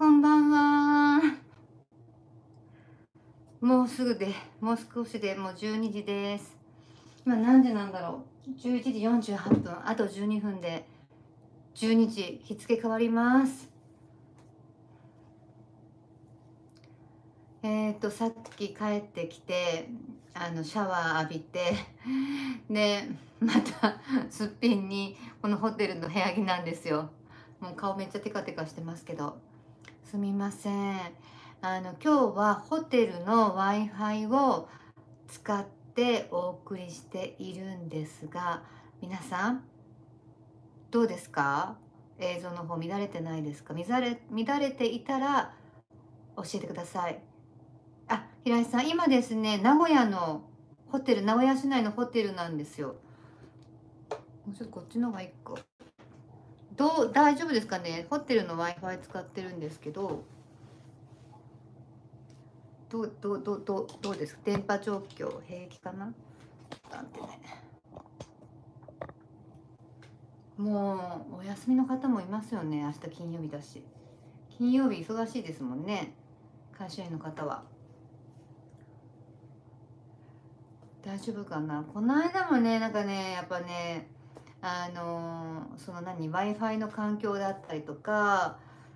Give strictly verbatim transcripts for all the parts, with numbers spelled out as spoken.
こんばんは。もうすぐで、もう少しでもうじゅうにじです。今何時なんだろう。じゅういちじよんじゅうはっぷん、あとじゅうにふんでじゅうにじ、日付変わります。えっとさっき帰ってきて、あのシャワー浴びて、でまたすっぴんにこのホテルの部屋着なんですよ。もう顔めっちゃテカテカしてますけど、すみません。あの今日はホテルの Wi-Fi を使ってお送りしているんですが、皆さんどうですか？映像の方乱れてないですか？乱れ乱れていたら教えてください。あ、平井さん、今ですね、名古屋のホテル、名古屋市内のホテルなんですよ。もうちょっとこっちの方がいいか。どう大丈夫ですかね？ホテルの Wi-Fi 使ってるんですけど、どうどうどうどうどうですか？電波状況平気かな？なんてね。もうお休みの方もいますよね。明日金曜日だし。金曜日忙しいですもんね。会社員の方は。大丈夫かな？この間もね、なんかね、やっぱね、あのーその何、Wi-Fi の環境だったりとか、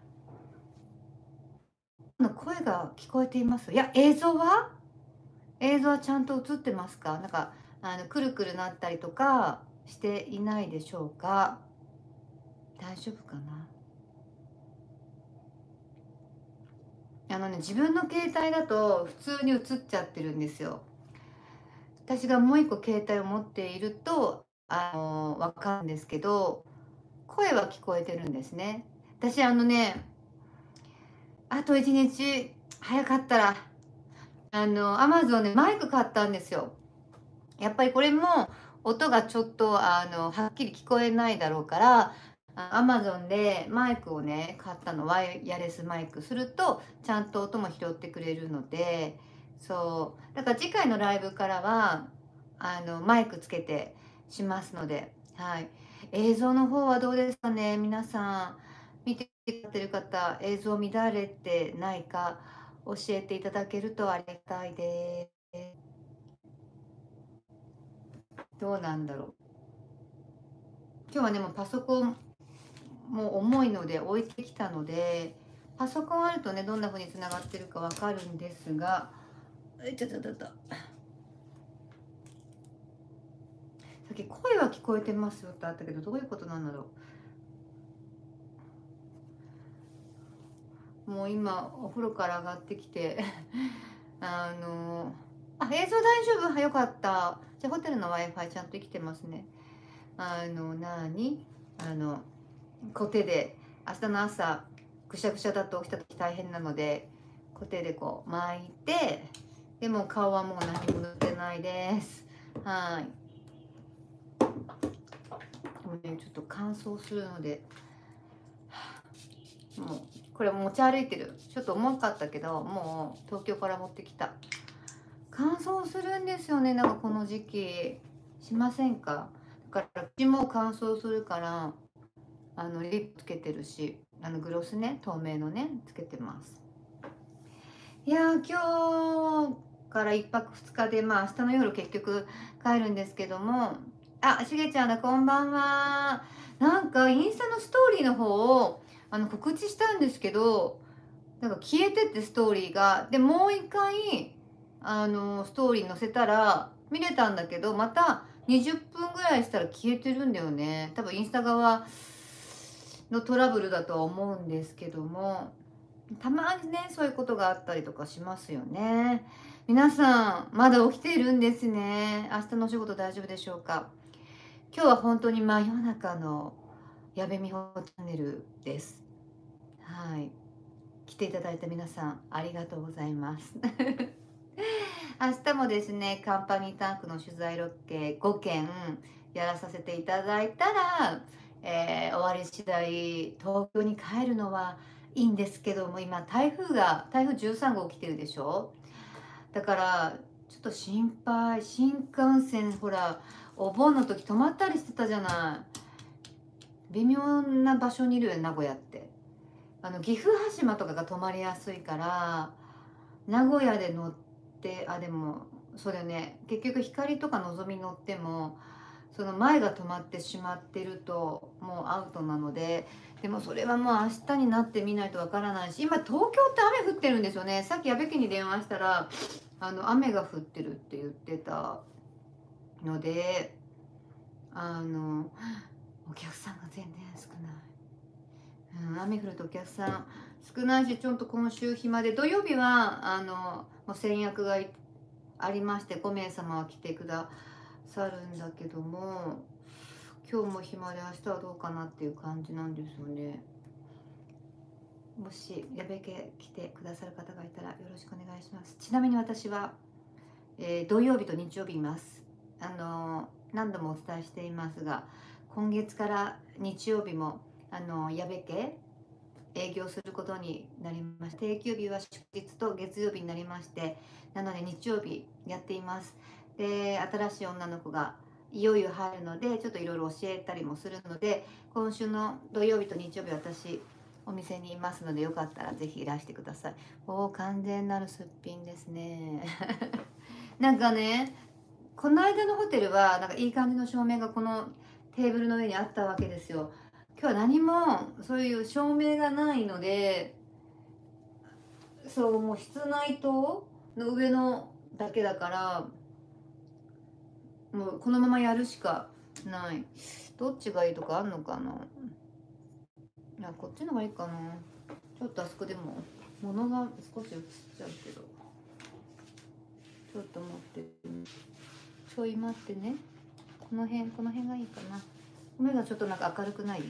の声が聞こえています。いや、映像は映像はちゃんと映ってますか？なんか、あの、くるくるなったりとかしていないでしょうか？大丈夫かな？あのね、自分の携帯だと普通に映っちゃってるんですよ。私がもう一個携帯を持っていると、あの、わかるんですけど、声は聞こえてるんですね。私あのね、あといちにち早かったら、あの、アマゾンでマイク買ったんですよ。やっぱりこれも音がちょっと、あの、はっきり聞こえないだろうから、アマゾンでマイクをね、買ったの、ワイヤレスマイクすると、ちゃんと音も拾ってくれるので、そう、だから次回のライブからは、あの、マイクつけてしますので、はい。映像の方はどうですかね、皆さん。見てくれてる方、映像乱れてないか教えていただけるとありがたいです。どうなんだろう。今日はね、もうパソコンも重いので置いてきたので、パソコンあるとね、どんな風につながってるかわかるんですが、えちょっとちょっと。さっき声は聞こえてますよってあったけど、どういうことなんだろう。もう今お風呂から上がってきてあのあ、映像大丈夫？はよかった。じゃあホテルの Wi-Fi ちゃんと生きてますね。あのなにあのコテで明日の朝ぐしゃぐしゃだと起きた時大変なので、コテでこう巻いて、でも顔はもう何も塗ってないです。はい。でもね、ちょっと乾燥するので、もうこれ持ち歩いてる。ちょっと重かったけど、もう東京から持ってきた。乾燥するんですよね、なんかこの時期。しませんか？だから口も乾燥するから、あのリップつけてるし、あのグロスね、透明のね、つけてます。いやー、今日からいっぱくふつかで、まあ明日の夜結局帰るんですけども、あ、しげちゃんだ、こんばんは。なんかインスタのストーリーの方をあの告知したんですけど、なんか消えてってストーリーが。で、もう一回、あの、ストーリー載せたら見れたんだけど、またにじゅっぷんぐらいしたら消えてるんだよね。多分インスタ側のトラブルだとは思うんですけども、たまにね、そういうことがあったりとかしますよね。皆さん、まだ起きているんですね。明日のお仕事大丈夫でしょうか？今日は本当に真夜中の矢部美穂チャンネルです。はい。来ていただいた皆さん、ありがとうございます。明日もですね、カンパニータンクの取材ロケごけんやらさせていただいたら、えー終わり次第東京に帰るのはいいんですけども、今台風が台風じゅうさんごう来てるでしょ。だからちょっと心配。新幹線ほらお盆の時止まったりしてたじゃない。微妙な場所にいるよね、名古屋って。 あの岐阜羽島とかが止まりやすいから、名古屋で乗って、あでもそれね、結局光とかのぞみ乗ってもその前が止まってしまってるともうアウトなので、でもそれはもう明日になってみないとわからないし、今東京って雨降ってるんですよね。さっき矢部家に電話したら、あの雨が降ってるって言ってたので、あのお客さんが全然少ない、うん、雨降るとお客さん少ないし、ちょっと今週暇で、土曜日はあのもう先約がありましてごめいさまは来てくださるんだけども、今日も暇で明日はどうかなっていう感じなんですよね。もし矢部家来てくださる方がいたらよろしくお願いします。ちなみに私は、えー土曜日と日曜日います。あの何度もお伝えしていますが、今月から日曜日もあの矢部家営業することになりまして、定休日は祝日と月曜日になりまして、なので日曜日やっています。で、新しい女の子がいよいよ入るので、ちょっといろいろ教えたりもするので、今週の土曜日と日曜日私お店にいますので、よかったらぜひいらしてください。おー、完全なるすっぴんですね。なんかね、この間のホテルはなんかいい感じの照明がこのテーブルの上にあったわけですよ。今日は何もそういう照明がないので、そうもう室内灯の上のだけだから、もうこのままやるしかない。どっちがいいとかあんのかな。いや、こっちのがいいかな。ちょっとあそこでも物が少し映っちゃうけど、ちょっと待って、ちょい待ってね。この辺この辺がいいかな。目がちょっとなんか明るくない？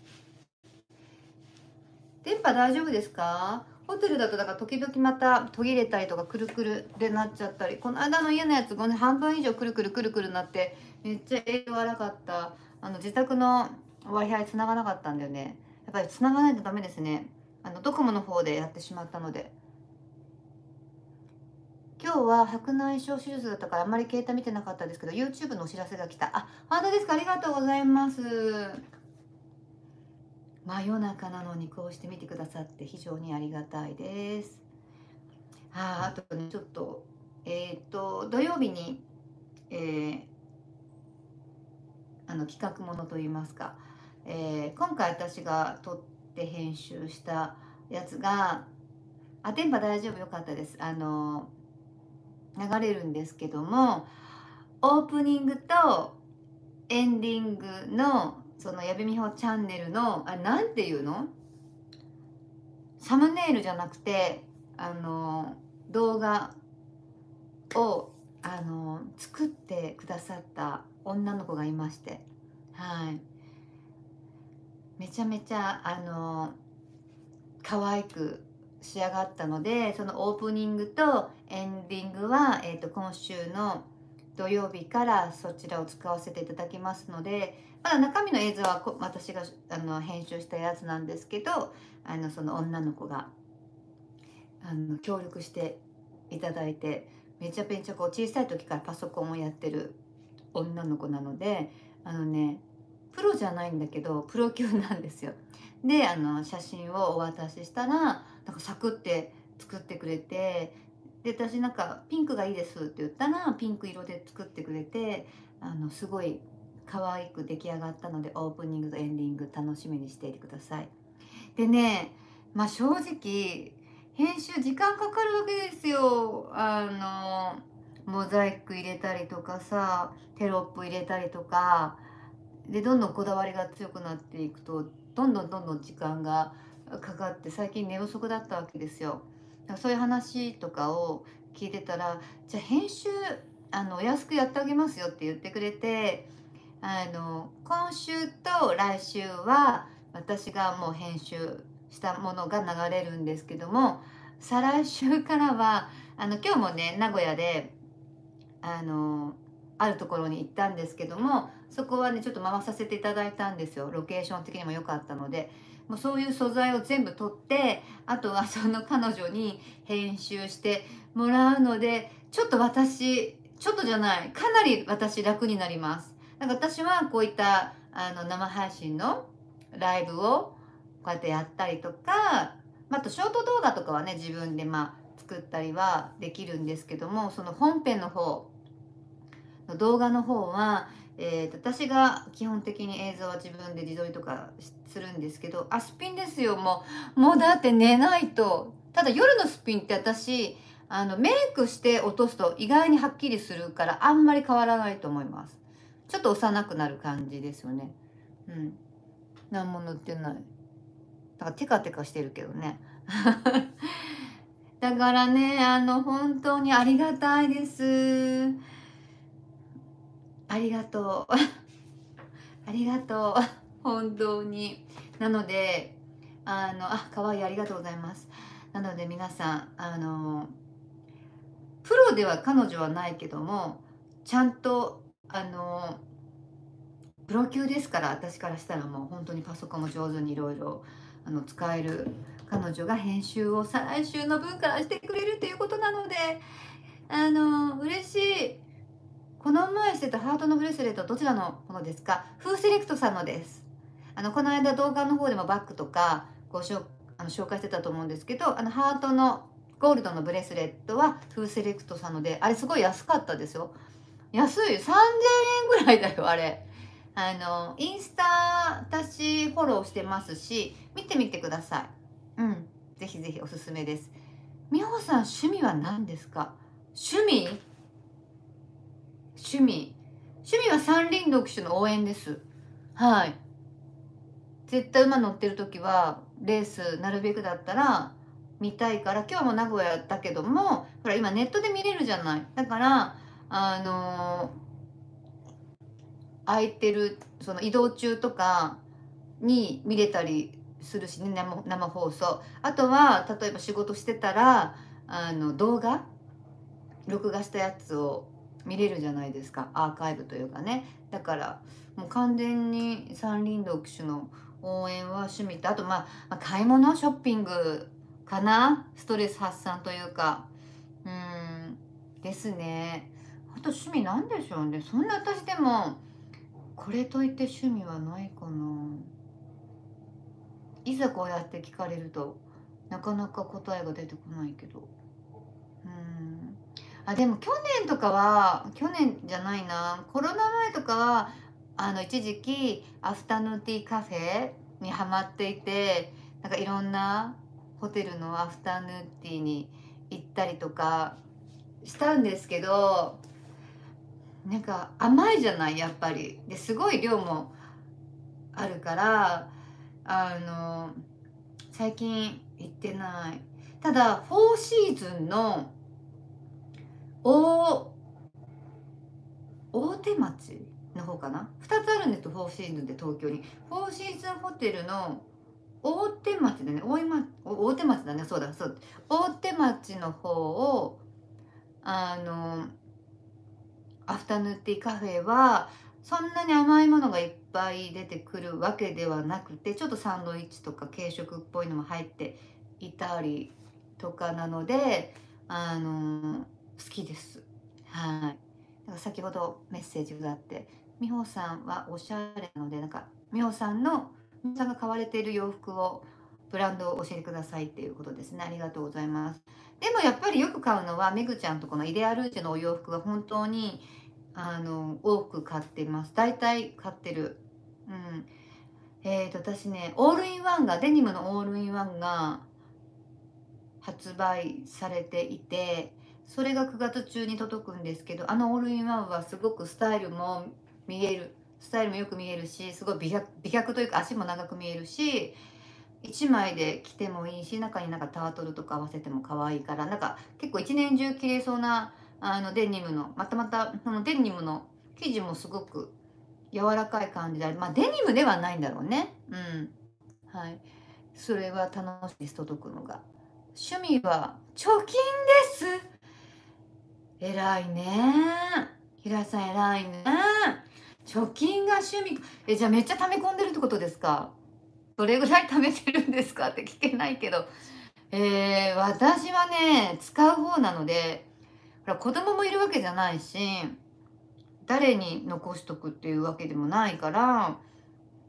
電波大丈夫ですか？ホテルだとだから時々また途切れたりとかくるくるでなっちゃったり、この間の家のやつごねん半分以上くるくるくるくるなってめっちゃ栄養悪かった。あの自宅の Wi-Fi 繋がなかったんだよね。やっぱり繋がないとダメですね。あのドコモの方でやってしまったので。今日は白内障手術だったからあんまり携帯見てなかったですけど、 YouTube のお知らせが来た。あ、本当ですか？ありがとうございます。真夜中なのにこうして見てくださって非常にありがたいです。ああ、あとね、ちょっと、えっと、土曜日に、えーあの企画ものといいますか、えー今回私が撮って編集したやつが、あ、電波大丈夫、よかったです。あの、流れるんですけども、オープニングとエンディングの、その矢部美穂チャンネルの、あれ、なんていうの？サムネイルじゃなくて、あの、動画をあの作ってくださった女の子がいまして、はい、めちゃめちゃあの可愛く仕上がったので、そのオープニングとエンディングは、えー、と今週の土曜日からそちらを使わせていただきますので、まだ中身の映像はこ私があの編集したやつなんですけど、あのその女の子があの協力していただいて、めちゃめちゃこう小さい時からパソコンをやってる女の子なので、あのね、プロじゃないんだけどプロ級なんですよ。で、あの写真をお渡ししたら、なんかサクって作ってくれて、で私なんかピンクがいいですって言ったらピンク色で作ってくれて、あのすごい可愛く出来上がったので、オープニングとエンディング楽しみにしていてください。でね、まあ正直編集時間かかるわけですよ。あのモザイク入れたりとかさ、テロップ入れたりとかで、どんどんこだわりが強くなっていくと、どんどんどんどん時間がかかって、最近寝不足だったわけですよ。だからそういう話とかを聞いてたら、じゃあ編集あのお安くやってあげますよって言ってくれて、あの今週と来週は私がもう編集したものが流れるんですけども、再来週からはあの今日もね名古屋であのあるところに行ったんですけども、そこはねちょっと回させていただいたんですよ。ロケーション的にも良かったので、もうそういう素材を全部取って、あとはその彼女に編集してもらうので、ちょっと私ちょっとじゃない、かなり私楽になります。なんか私はこういったあの生配信のライブをこうやってやったりとか、まあ、あとショート動画とかはね自分でまあ作ったりはできるんですけども、その本編の方の動画の方は、えーと、私が基本的に映像は自分で自撮りとかするんですけど、あ、すっぴんですよ。もうもうだって寝ないと。ただ夜のすっぴんって私あのメイクして落とすと意外にはっきりするからあんまり変わらないと思います。ちょっと幼くなる感じですよね。うん、何も塗ってない。だからテカテカしてるけどね。だからね、あの本当にありがたいです。ありがとう。ありがとう。本当に。なので、あの、あ、可愛い、ありがとうございます。なので皆さん、あの、プロでは彼女はないけども、ちゃんと、あの、プロ級ですから、私からしたらもう本当にパソコンも上手にいろいろあの使える彼女が編集を再来週の分からしてくれるっていうことなので、あの、嬉しい。この前してたハートのブレスレットどちらのものですか？フーセレクトさんのです。あのこの間動画の方でもバッグとかごしょあの紹介してたと思うんですけど、あのハートのゴールドのブレスレットはフーセレクトさんので、あれすごい安かったですよ。安い、さんぜんえんぐらいだよあれ。あのインスタ私フォローしてますし、見てみてください。うん、ぜひぜひおすすめです。美穂さん趣味は何ですか？趣味趣味趣味は三輪読書の応援です。はい。絶対馬乗ってる時はレースなるべくだったら見たいから、今日も名古屋だけどもほら今ネットで見れるじゃない。だからあのー空いてるその移動中とかに見れたりするしね、生生放送。あとは例えば仕事してたらあの動画録画したやつを見れるじゃないですか、アーカイブというかね。だからもう完全に三輪読書の応援は趣味と、あとまあ、まあ、買い物ショッピングかな、ストレス発散というか、うーんですね。あと趣味なんでしょうね。そんな私でもこれといって趣味はないかな。いざこうやって聞かれるとなかなか答えが出てこないけど、うん。あ、でも去年とかは、去年じゃないな、コロナ前とかは、あの、一時期、アフタヌーンティーカフェにハマっていて、なんかいろんなホテルのアフタヌーンティーに行ったりとかしたんですけど、なんか甘いじゃない、やっぱり。で、すごい量もあるから、あの、最近行ってない。ただ、フォーシーズンの大大手町の方かな、ふたつあるんですよ、フォーシーズンで東京に。フォーシーズンホテルの大手町だね、大井町、大手町だね、そうだそうだ、大手町の方をあのアフタヌーンティーカフェはそんなに甘いものがいっぱい出てくるわけではなくて、ちょっとサンドイッチとか軽食っぽいのも入っていたりとかなので、あの好きです。はい。だから先ほどメッセージがあって、美穂さんはおしゃれなので、なんか美穂さんの美穂さんが買われている洋服をブランドを教えてくださいっていうことですね。ありがとうございます。でもやっぱりよく買うのはめぐちゃんとこのイデアルーチェのお洋服が本当にあの多く買ってます。大体買ってる。うん。えーと私ね、オールインワンがデニムのオールインワンが発売されていて、それがくがつ中に届くんですけど、あのオールインワンはすごくスタイルも見える、スタイルもよく見えるし、すごい美脚美脚というか足も長く見えるし、いちまいで着てもいいし、中になんかタートルとか合わせても可愛いから、なんか結構一年中着れそうなあのデニムの、またまたそのデニムの生地もすごく柔らかい感じで、まあデニムではないんだろうね。うん。はい。それは楽しいです、届くのが。趣味は貯金です。偉いね。平井さん偉いね。貯金が趣味。え、じゃあめっちゃ溜め込んでるってことですか？どれぐらい貯めてるんですかって聞けないけど。えー、私はね、使う方なので、ほら子供もいるわけじゃないし、誰に残しとくっていうわけでもないから、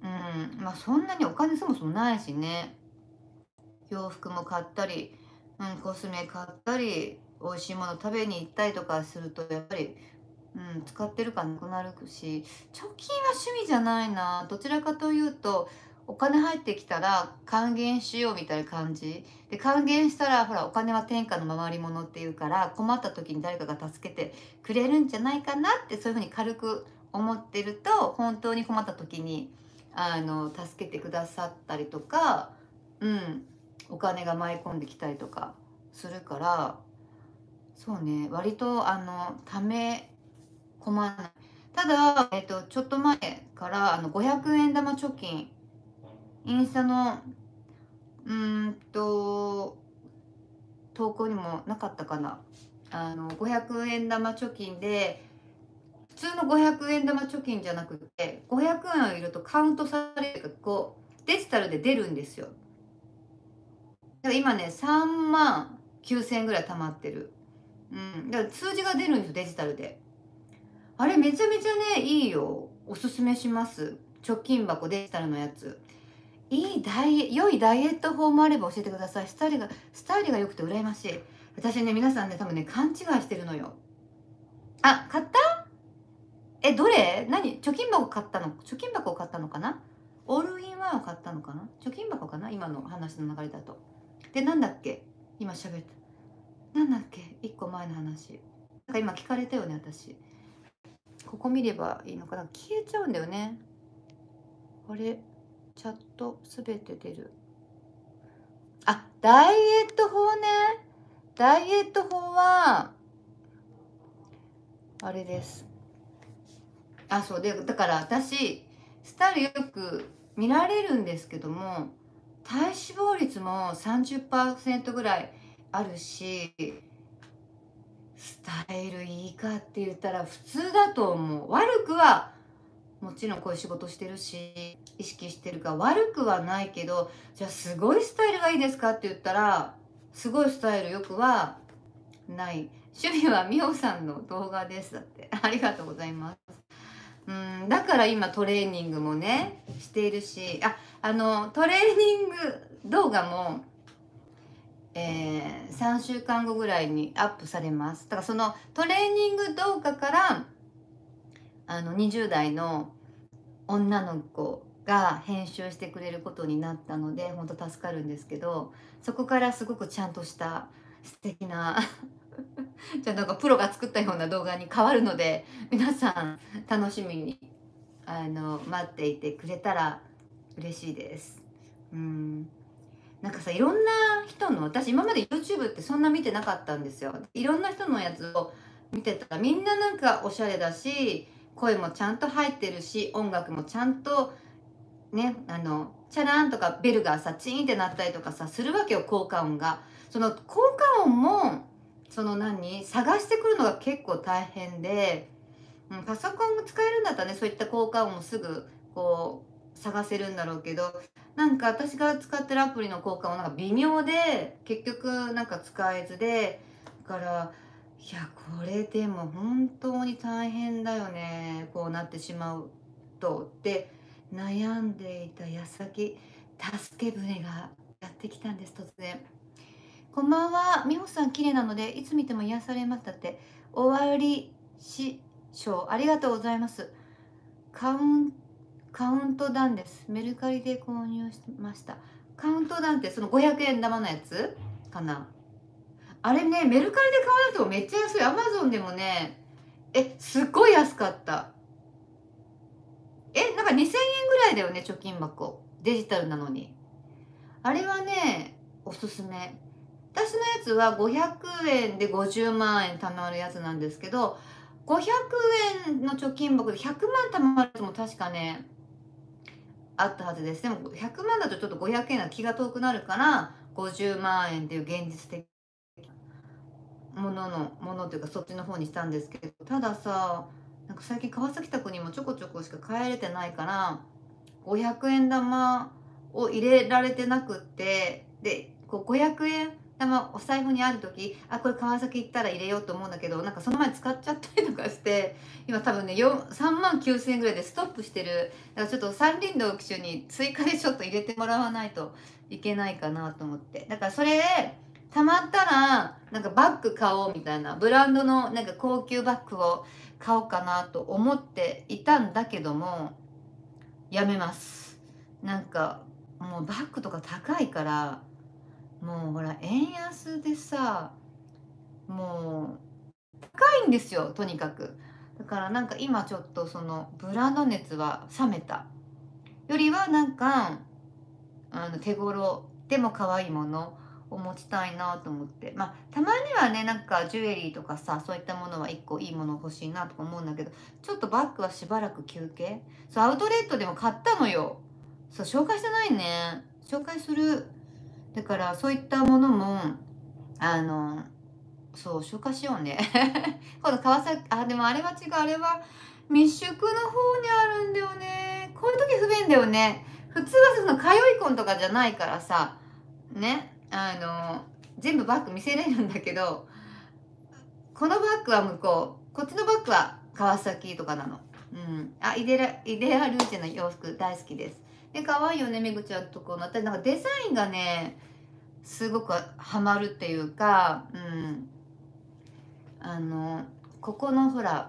うん、まあそんなにお金そもそもないしね。洋服も買ったり、うん、コスメ買ったり、美味しいもの食べに行ったりとかすると、やっぱり、うん、使ってるからなくなるし、貯金は趣味じゃないな。どちらかというと、お金入ってきたら還元しようみたいな感じ。で、還元したら、ほら、お金は天下の回り物っていうから、困った時に誰かが助けてくれるんじゃないかなって、そういうふうに軽く思ってると、本当に困った時に、あの、助けてくださったりとか、うん、お金が舞い込んできたりとかするから、そうね、割とあのため込まない。ただ、えっと、ちょっと前からあのごひゃくえん玉貯金、インスタのうーんと投稿にもなかったかな。あのごひゃくえん玉貯金で、普通のごひゃくえん玉貯金じゃなくて、ごひゃくえんを入れるとカウントされる、こうデジタルで出るんですよ。だから今ね、さんまんきゅうせんえんぐらい貯まってる。うん、だから数字が出るんですよ、デジタルで。あれめちゃめちゃね、いいよ。おすすめします。貯金箱デジタルのやつ。いいダイエ、良いダイエット法もあれば教えてください。スタイルが、スタイルが良くて羨ましい。私ね、皆さんね、多分ね、勘違いしてるのよ。あ、買った？え、どれ？何？貯金箱買ったの？貯金箱を買ったのかな？オールインワンを買ったのかな？貯金箱かな？今の話の流れだと。で、なんだっけ？今喋った。なんだっけ？一個前の話。なんか今聞かれたよね、私。ここ見ればいいのかな。消えちゃうんだよね。あれ、チャットすべて出る。あ、ダイエット法ね。ダイエット法は、あれです。あ、そうで、だから私、スタイルよく見られるんですけども、体脂肪率もさんじゅっパーセントぐらいあるし、スタイルいいかって言ったら普通だと思う。悪くはもちろんこういう仕事してるし意識してるから悪くはないけど、じゃあすごいスタイルがいいですかって言ったらすごいスタイルよくはない。趣味はみおさんの動画ですだって。ありがとうございます。うんだから今トレーニングもねしているし、ああのトレーニング動画もえー、さんしゅうかんごぐらいにアップされます。だからそのトレーニング動画からあのにじゅう代の女の子が編集してくれることになったので本当助かるんですけど、そこからすごくちゃんとした素敵なじゃあなんかプロが作ったような動画に変わるので、皆さん楽しみにあの待っていてくれたら嬉しいです。うんなんかさ、いろんな人の、私今まで YouTube ってそんな見てなかったんですよ。いろんな人のやつを見てたらみんななんかおしゃれだし、声もちゃんと入ってるし、音楽もちゃんとね、あの、チャランとかベルがさ、チーンってなったりとかさ、するわけよ、効果音が。その効果音も、その何、探してくるのが結構大変で、うん、パソコンが使えるんだったらね、そういった効果音もすぐこう探せるんだろうけど、なんか私が使ってるアプリの効果音なんか微妙で結局なんか使えずで、だからいやこれでも本当に大変だよね、こうなってしまうとって悩んでいた矢先、助け舟がやってきたんです。突然こんばんは。美穂さん綺麗なのでいつ見ても癒されます。だって終わりし賞ありがとうございます。カウンカウントダウンです。メルカリで購入しました。カウントダウンってそのごひゃくえん玉のやつかな。あれね、メルカリで買わないとめっちゃ安い。アマゾンでもね、え、すっごい安かった。え、なんかにせんえんぐらいだよね、貯金箱。デジタルなのに。あれはね、おすすめ。私のやつはごひゃくえんでごじゅうまんえん貯まるやつなんですけど、ごひゃくえんの貯金箱でひゃくまん貯まるやつも確かね、あったはずです。でもひゃくまんだとちょっとごひゃくえんは気が遠くなるから、ごじゅうまんえんっていう現実的もののものというかそっちの方にしたんですけど、たださ、なんか最近川崎宅にもちょこちょこしか帰れてないから、ごひゃくえん玉を入れられてなくって、でこうごひゃくえんでもお財布にある時、あ、これ川崎行ったら入れようと思うんだけど、なんかその前使っちゃったりとかして、今多分ねさんまんきゅうせんえんぐらいでストップしてる。だからちょっと三輪同機種に追加でちょっと入れてもらわないといけないかなと思って、だからそれでたまったらなんかバッグ買おうみたいな、ブランドのなんか高級バッグを買おうかなと思っていたんだけども、やめます。なんかもうバッグとか高いから、もうほら円安でさ、もう高いんですよ、とにかく。だからなんか今ちょっとそのブランド熱は冷めたよりは、なんかあの手頃でも可愛いものを持ちたいなと思って、まあたまにはね、なんかジュエリーとかさ、そういったものはいっこいいもの欲しいなとか思うんだけど、ちょっとバッグはしばらく休憩。そう、アウトレットでも買ったのよ。そう、紹介してないね。紹介する。だからそういったものもあのそう紹介しようね。今度川崎、あ、でもあれは違う、あれは密宿の方にあるんだよね。こういう時不便だよね。普通はその通い婚とかじゃないからさ、ね、あの全部バッグ見せれるんだけど、このバッグは向こう、こっちのバッグは川崎とかなの。うん、あ、イデライデアルーチェの洋服大好きです。で可愛いよね、めぐちゃんとこの。私なんかデザインがねすごくハマるっていうか、うん、あのここのほら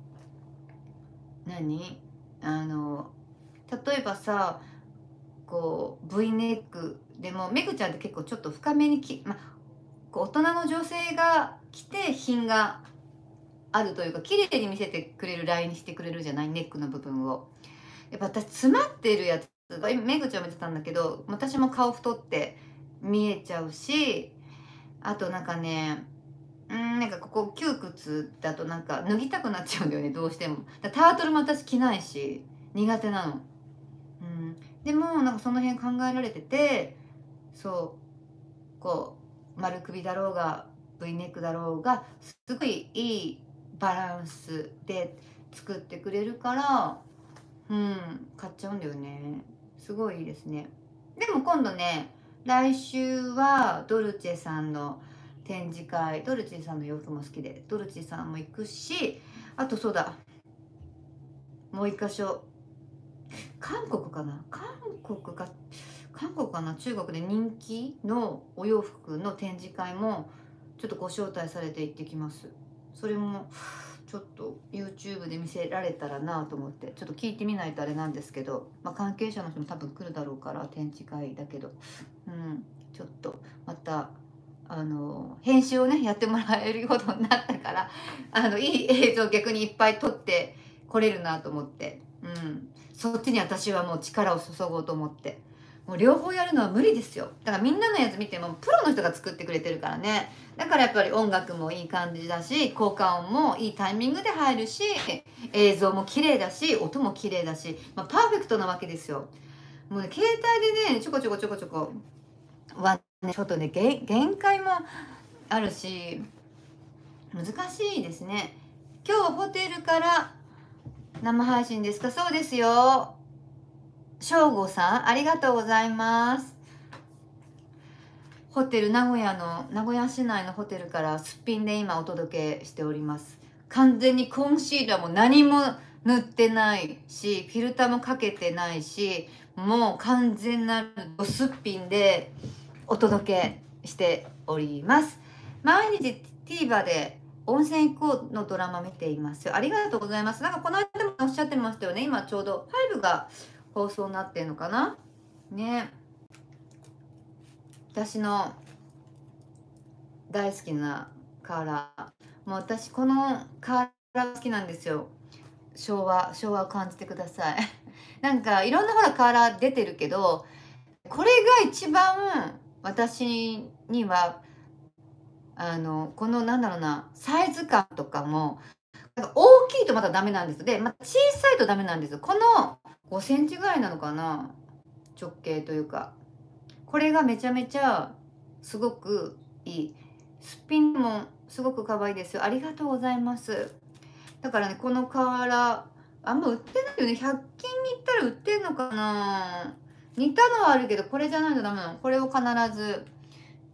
何あの例えばさ、こう V ネックでもめぐちゃんって結構ちょっと深めにき、ま、こう大人の女性が着て品があるというか、綺麗に見せてくれるラインにしてくれるじゃない、ネックの部分を。やっぱ私詰まってるやつが、今めぐちゃんも言ってたんだけど、私も顔太って見えちゃうし、あとなんかね、うん、なんかここ窮屈だとなんか脱ぎたくなっちゃうんだよね、どうしても。だタートルも私着ないし苦手なの。うん、でもなんかその辺考えられてて、そうこう丸首だろうが V ネックだろうがすごいいいバランスで作ってくれるから、うん、買っちゃうんだよね。すごいいいですね。でも今度ね、来週はドルチェさんの展示会、ドルチェさんの洋服も好きでドルチェさんも行くし、あとそうだ、もう一箇所、韓国かな、韓国か韓国かな、中国で人気のお洋服の展示会もちょっとご招待されて行ってきます。それもちょっと YouTube で見せられたらなと思って、ちょっと聞いてみないとあれなんですけど、まあ、関係者の人も多分来るだろうから展示会だけど、うん、ちょっとまたあの編集をねやってもらえることになったから、あのいい映像逆にいっぱい撮ってこれるなと思って、うん、そっちに私はもう力を注ごうと思って。もう両方やるのは無理ですよ。だからみんなのやつ見てもプロの人が作ってくれてるからね。だからやっぱり音楽もいい感じだし、効果音もいいタイミングで入るし、映像も綺麗だし、音も綺麗だし、まあ、パーフェクトなわけですよ。もうね、携帯でねちょこちょこちょこちょこは、ね、ちょっとね限界もあるし難しいですね。今日ホテルから生配信ですか？そうですよ。正吾さんありがとうございます。ホテル名古屋の名古屋市内のホテルからすっぴんで今お届けしております。完全にコンシーラーも何も塗ってないし、フィルターもかけてないし、もう完全なるドすっぴんでお届けしております。毎日 TVer で温泉行こうのドラマ見ていますよ。ありがとうございます。なんかこの間もおっしゃってましたよね。今ちょうどファイブが放送になってるのかなね。私の大好きなカーラー、もう私このカーラー好きなんですよ。昭和昭和を感じてください。なんかいろんなほらカーラー出てるけど、これが一番私にはあのこのなんだろうな、サイズ感とかもなんか大きいとまたダメなんです。で、また小さいとダメなんですよ。このごセンチぐらいなのかな、直径というか。これがめちゃめちゃすごくいい。すっぴんもすごく可愛いですよ。ありがとうございます。だからね、この瓦あんま売ってないよね。ひゃく均に行ったら売ってんのかな。似たのはあるけどこれじゃないとダメなの。これを必ず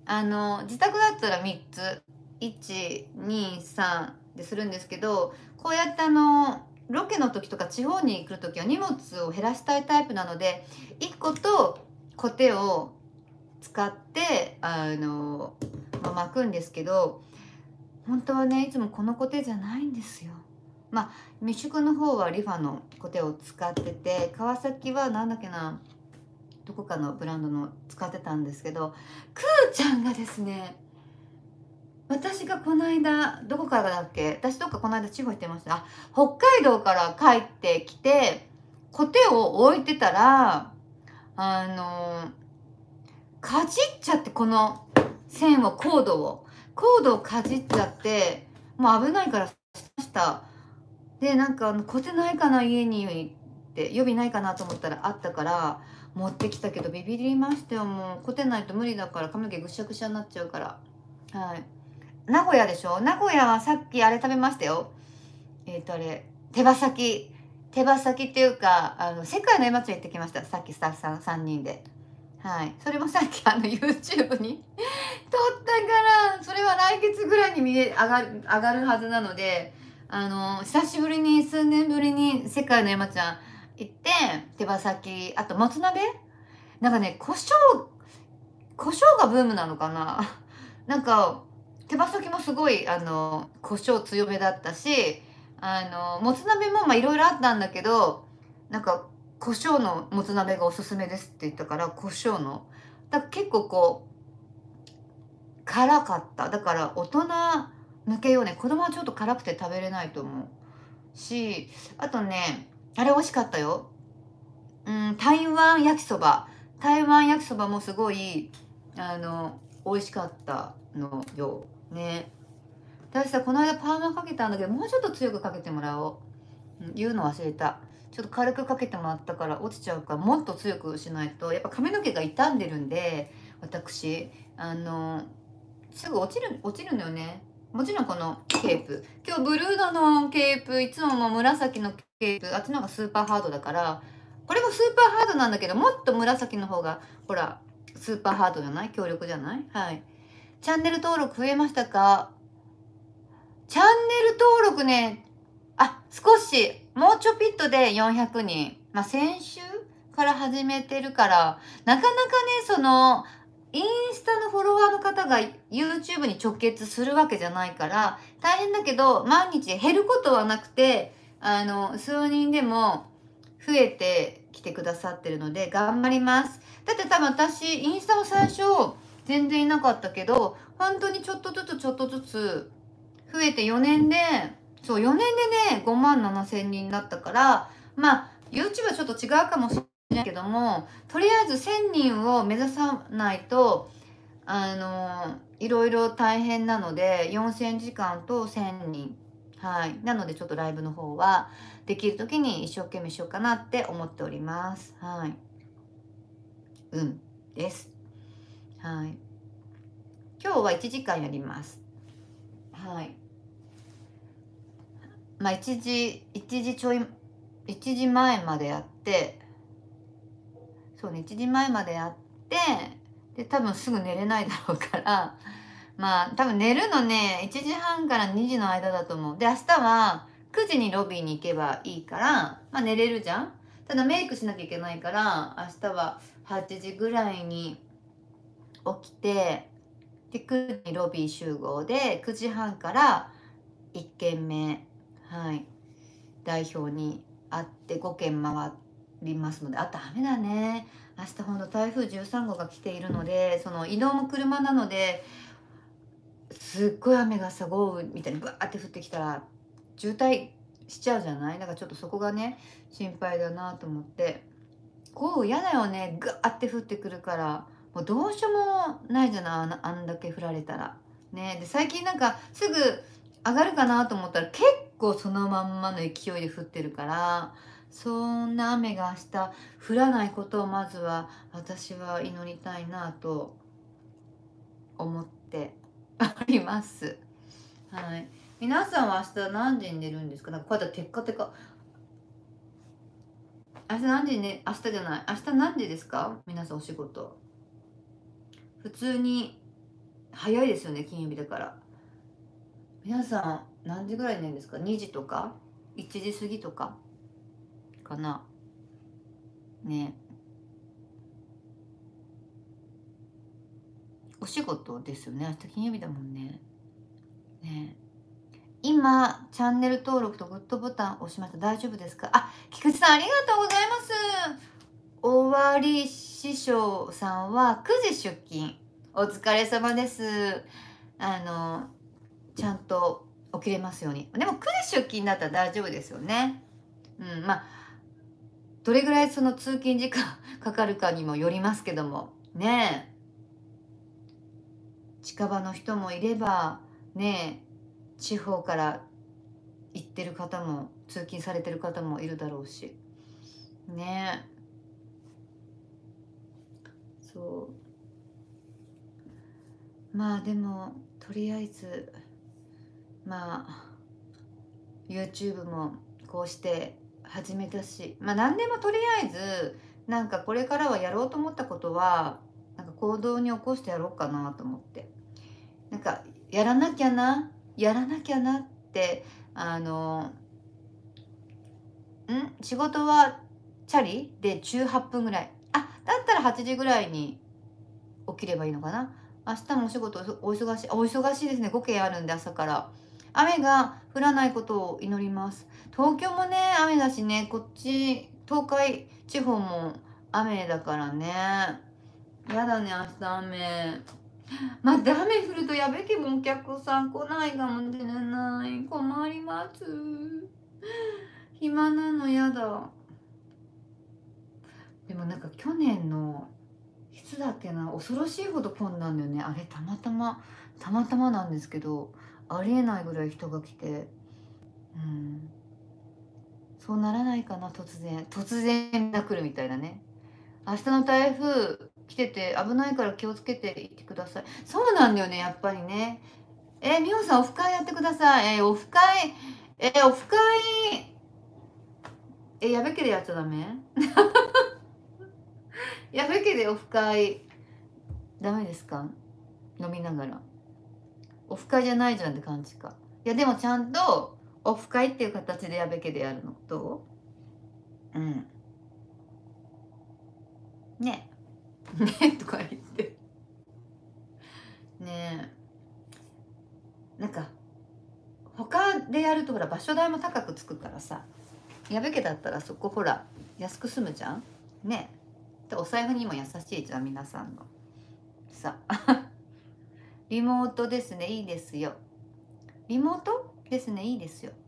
あの自宅だったらみっついちにさんでするんですけど、こうやってあのロケの時とか地方に来る時は荷物を減らしたいタイプなので、いっことコテを使ってあの、まあ、巻くんですけど、本当はねいつもこのコテじゃないんですよ。まあ未宿の方はリファのコテを使ってて、川崎はなんだっけな、どこかのブランドの使ってたんですけど、くーちゃんがですね、私がこの間どこからだっけ、私どっかこの間地方行ってました。あ、北海道から帰ってきてコテを置いてたら、あのかじっちゃって、この線をコードをコードをかじっちゃって、もう危ないからしました。でなんかあのコテないかな家にって予備ないかなと思ったらあったから持ってきたけど、ビビりましたよ。もうコテないと無理だから、髪の毛ぐしゃぐしゃになっちゃうから。はい。名古屋でしょ。名古屋はさっきあれ食べましたよ。えっ、ー、とあれ手羽先、手羽先っていうか、あの世界の絵祭り行ってきました。さっきスタッフさんさんにんで。はい、それもさっきあの YouTube に撮ったから、それは来月ぐらいに見え上がる上がるはずなので、あの久しぶりに数年ぶりに世界の山ちゃん行って、手羽先、あともつ鍋、なんかね胡椒胡椒がブームなのかななんか手羽先もすごいあの胡椒強めだったし、あのもつ鍋もまあいろいろあったんだけど、なんか胡椒のもつ鍋がおすすめですって言ったから、胡椒のだから結構こう辛かった。だから大人向けよね。子供はちょっと辛くて食べれないと思うし、あとねあれ美味しかったよ。うん、台湾焼きそば。台湾焼きそばもすごいあの美味しかったのよね。私さこの間パーマかけたんだけど、もうちょっと強くかけてもらおう、うん、言うの忘れた。ちょっと軽くかけてもらったから落ちちゃうから、もっと強くしないと。やっぱ髪の毛が傷んでるんで、私あのすぐ落ちる落ちるんだよね。もちろんこのケープ、今日ブルードのケープ、いつももう紫のケープ、あっちの方がスーパーハードだから、これもスーパーハードなんだけど、もっと紫の方がほらスーパーハードじゃない、強力じゃない。はい。チャンネル登録増えましたか？チャンネル登録ね、あ、少しもうちょぴっとでよんひゃくにん、まあ先週から始めてるから、なかなかねそのインスタのフォロワーの方が YouTube に直結するわけじゃないから大変だけど、毎日減ることはなくて、あの数人でも増えてきてくださってるので頑張ります。だって多分私インスタも最初全然いなかったけど、本当にちょっとずつちょっとずつ増えてよねんで、そうよねんでねごまんななせんにんになったから、まあ YouTube はちょっと違うかもしれないけども、とりあえずせんにんを目指さないとあのいろいろ大変なので、よんせんじかんとせんにん、はい、なのでちょっとライブの方はできる時に一生懸命しようかなって思っております。はい、うんです。はい、今日はいちじかんやります。はい。まあいちじいちじちょい、いちじまえまでやって、そうねいちじまえまでやって、で多分すぐ寝れないだろうから、まあ多分寝るのねいちじはんからにじの間だと思う。で明日はくじにロビーに行けばいいから、まあ寝れるじゃん。ただメイクしなきゃいけないから、明日ははちじぐらいに起きて、でくじにロビー集合でくじはんからいっけんめ、はい、代表に会ってごけん回りますので、あ、ダメだね。明日ほんと台風じゅうさんごうが来ているので、その移動も車なので、すっごい雨がさ豪雨みたいにバーって降ってきたら渋滞しちゃうじゃない。だからちょっとそこがね心配だなと思って。豪雨嫌だよね、ガーって降ってくるから。もうどうしようもないじゃない、あんなあんだけ降られたらね。で最近なんかすぐ上がるかなと思ったら結構そのまんまの勢いで降ってるから、そんな雨が明日降らないことをまずは私は祈りたいなと思っております。はい。皆さんは明日何時に寝るんですか？なんかこうやってテッカテカ。明日何時にね、明日じゃない。明日何時ですか？皆さんお仕事。普通に早いですよね、金曜日だから。皆さん何時ぐらいに寝るんですか？にじとかいちじ過ぎとかかなね。お仕事ですよね。明日金曜日だもんね。ね。今チャンネル登録とグッドボタン押しました。大丈夫ですか？あ、菊池さんありがとうございます。終わり師匠さんはくじ出勤。お疲れ様です。あのちゃんと起きれますように。でもくじ出勤だったら大丈夫ですよね。うん、まあどれぐらいその通勤時間かかるかにもよりますけどもね。近場の人もいればね、地方から行ってる方も通勤されてる方もいるだろうしね。そうまあでもとりあえずまあ YouTube もこうして始めたし、まあ何でもとりあえずなんかこれからはやろうと思ったことはなんか行動に起こしてやろうかなと思って、なんかやらなきゃなやらなきゃなってあのん仕事はチャリでじゅうはっぷんぐらい、あだったらはちじぐらいに起きればいいのかな。明日もお仕事お忙しいお忙しいですね。ごけんあるんで朝から雨が降らないことを祈ります。東京もね雨だしね、こっち東海地方も雨だからね。やだね明日雨。待って雨降るとやべけもお客さん来ないかもしれない。困ります。暇なのやだ。でもなんか去年のいつだっけな、恐ろしいほど混んだんだよね。あれたまたまたまたまなんですけど、ありえないぐらい人が来て、うん、そうならないかな。突然突然が来るみたいなね。明日の台風来てて危ないから気をつけて行ってください。そうなんだよねやっぱりね。えー、美穂さんオフ会やってください。えー、オフ会えー、オフ会えー、やべけでやっちゃダメやべけでオフ会ダメですか？飲みながらオフ会じゃないじゃんって感じか。いやでもちゃんとオフ会っていう形でやべけでやるのどう？うんねねとか言ってねえ、なんか他でやるとほら場所代も高くつくからさ、やべけだったらそこほら安く済むじゃんね。でお財布にも優しいじゃん皆さんのさリモートですね、いいですよ。リモートですね、いいですよ。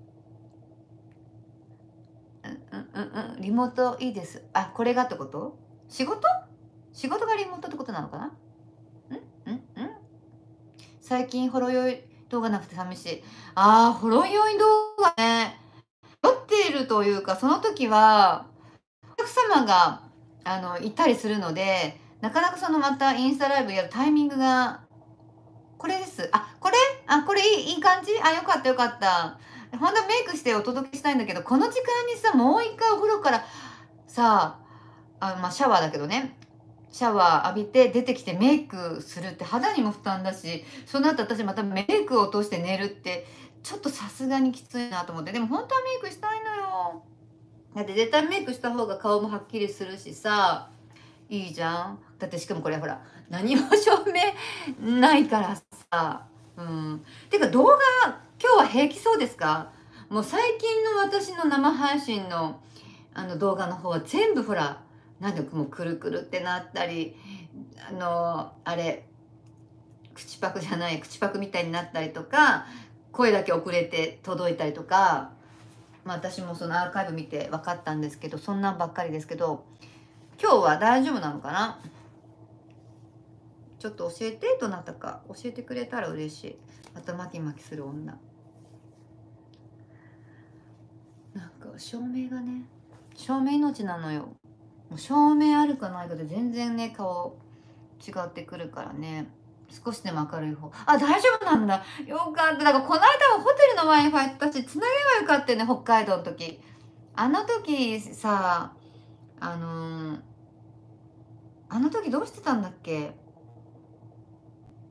うんうんうんうん、リモートいいです。あ、これがってこと？仕事？仕事がリモートってことなのかな？んんん最近ほろ酔い動画なくて寂しい。ああ、ほろ酔い動画ね。酔っているというか、その時はお客様があのいたりするので、なかなかそのまたインスタライブやるタイミングがこれです。あ、これ？あ、これいいいい感じ？あ、よかったよかった。ほんとメイクしてお届けしたいんだけど、この時間にさ、もう一回お風呂からさあ、まあ、シャワーだけどね、シャワー浴びて出てきてメイクするって肌にも負担だし、その後私またメイクを落として寝るってちょっとさすがにきついなと思って。でも本当はメイクしたいのよ。だって絶対メイクした方が顔もはっきりするしさ、いいじゃん。だってしかもこれほら何も証明ないからさ。うん。てか動画今日は平気そうですか？もう最近の私の生配信のあの動画の方は全部ほらなんでもうくるくるってなったり、あのあれ口パクじゃない口パクみたいになったりとか、声だけ遅れて届いたりとか、まあ、私もそのアーカイブ見て分かったんですけど、そんなんばっかりですけど、今日は大丈夫なのかな。ちょっと教えて、どなたか教えてくれたら嬉しい。またマキマキする女。なんか照明がね、照明命なのよ。もう照明あるかないかで全然ね顔違ってくるからね。少しでも明るい方。あ、大丈夫なんだ。よかった。だからこの間はホテルの Wi-Fi 私つなげばよかったよね、北海道の時。あの時さ、あのー、あの時どうしてたんだっけ。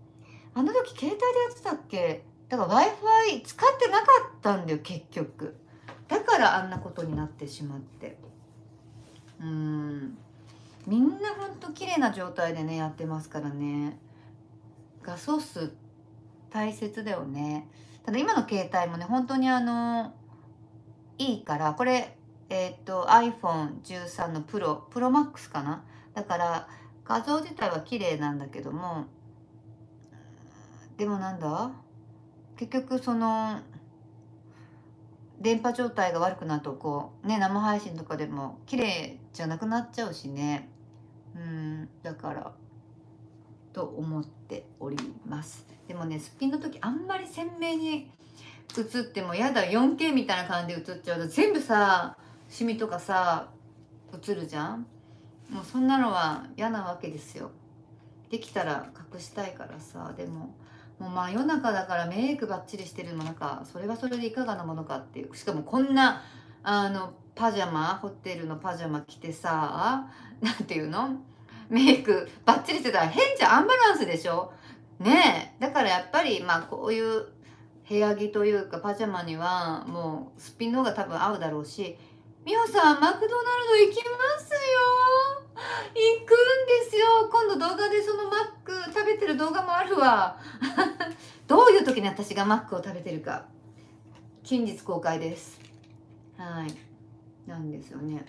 あの時携帯でやってたっけ。だから Wi-Fi 使ってなかったんだよ結局。だからあんなことになってしまって、うーんみんなほんと綺麗な状態でねやってますからね。画素数大切だよね。ただ今の携帯もね本当にあのいいから、これえっと アイフォンじゅうさん のプロプロマックスかな。だから画像自体は綺麗なんだけども、でもなんだ結局その電波状態が悪くなるとこうね生配信とかでも綺麗じゃなくなっちゃうしね。うんだからと思っております。でもねすっぴんの時あんまり鮮明に映ってもやだ、 よんケー みたいな感じで映っちゃうと全部さシミとかさ映るじゃん。もうそんなのは嫌なわけですよ。できたら隠したいからさ。でももう真夜中だからメイクばっちりしてるのもなんかそれはそれでいかがなものかっていう。しかもこんなあのパジャマ、ホテルのパジャマ着てさ、なんていうの、メイクばっちりしてたら変じゃん、アンバランスでしょねえ。だからやっぱりまあこういう部屋着というかパジャマにはもうすっぴんの方が多分合うだろうし。みほさんマクドナルド行きますよ。行くんですよ。今度動画でそのマック食べてる動画もあるわ。どういう時に私がマックを食べてるか近日公開です。はい、なんですよね。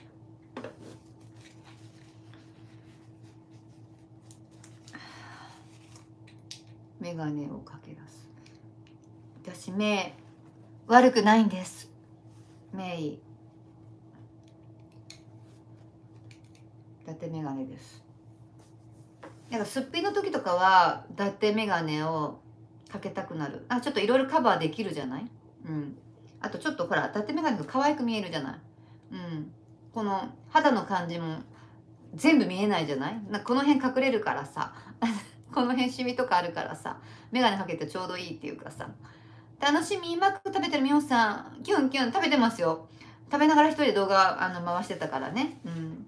メガネをかけ出す。私目悪くないんです。目いい。伊達メガネです。なんかすっぴんの時とかは伊達メガネをかけたくなる。あ、ちょっといろいろカバーできるじゃない。うん。あとちょっとほら伊達メガネが可愛く見えるじゃない。うん。この肌の感じも全部見えないじゃない。なんかこの辺隠れるからさこの辺シミとかあるからさ、メガネかけてちょうどいいっていうかさ。楽しみ。マック食べてるみおさん、キュンキュン食べてますよ。食べながら一人で動画あの回してたからね。うん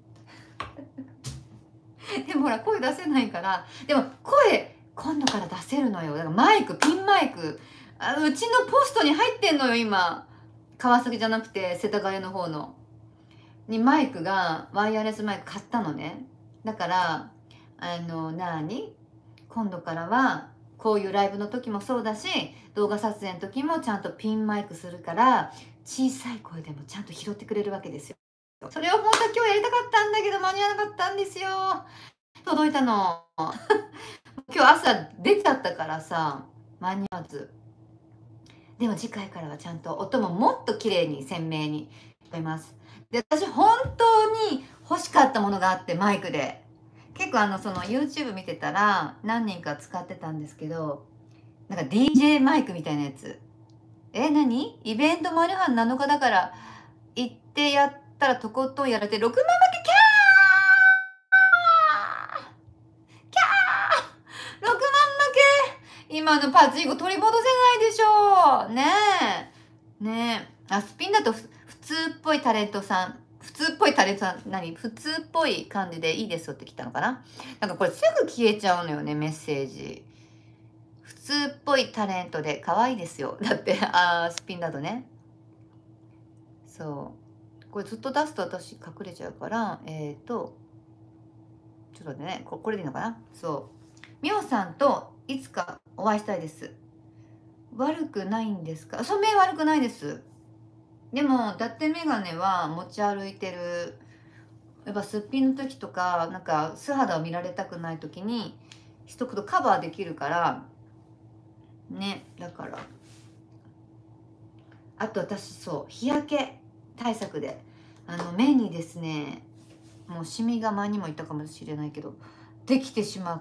でもほら声出せないから。でも声今度から出せるのよ。だからマイク、ピンマイク、あうちのポストに入ってんのよ今。川崎じゃなくて世田谷の方のにマイクがワイヤレスマイク買ったのね。だからあのなに今度からはこういうライブの時もそうだし動画撮影の時もちゃんとピンマイクするから小さい声でもちゃんと拾ってくれるわけですよ。それを本当は今日やりたかったんだけど間に合わなかったんですよ。届いたの今日朝出ちゃったからさ間に合わず。でも次回からはちゃんと音ももっと綺麗に鮮明に聞こえます。で私本当に欲しかったものがあってマイクで結構あのその YouTube 見てたら何人か使ってたんですけど、なんか ディージェー マイクみたいなやつ。え何イベントマルハンなのかだから行ってやったらとことんやられてろくまん負けキャーキャーろくまん負け。今のパチンコ取り戻せないでしょねえねえ。あスピンだと普通っぽいタレントさん普通っぽいタレントさん何普通っぽい感じでいいですよって来たのかな。なんかこれすぐ消えちゃうのよねメッセージ。普通っぽいタレントで可愛いですよだってあスピンだとね。そうこれずっと出すと私隠れちゃうからえっ、ー、とちょっと待ってね こ, これでいいのかな。そうみおさんといつかお会いしたいです。悪くないんですか。そう目悪くないです。でも伊達メガネは持ち歩いてる。やっぱすっぴんの時とかなんか素肌を見られたくない時に一言カバーできるからね。だからあと私そう日焼け対策であの目にですねもうシミが前にも言ったかもしれないけどできてしまって、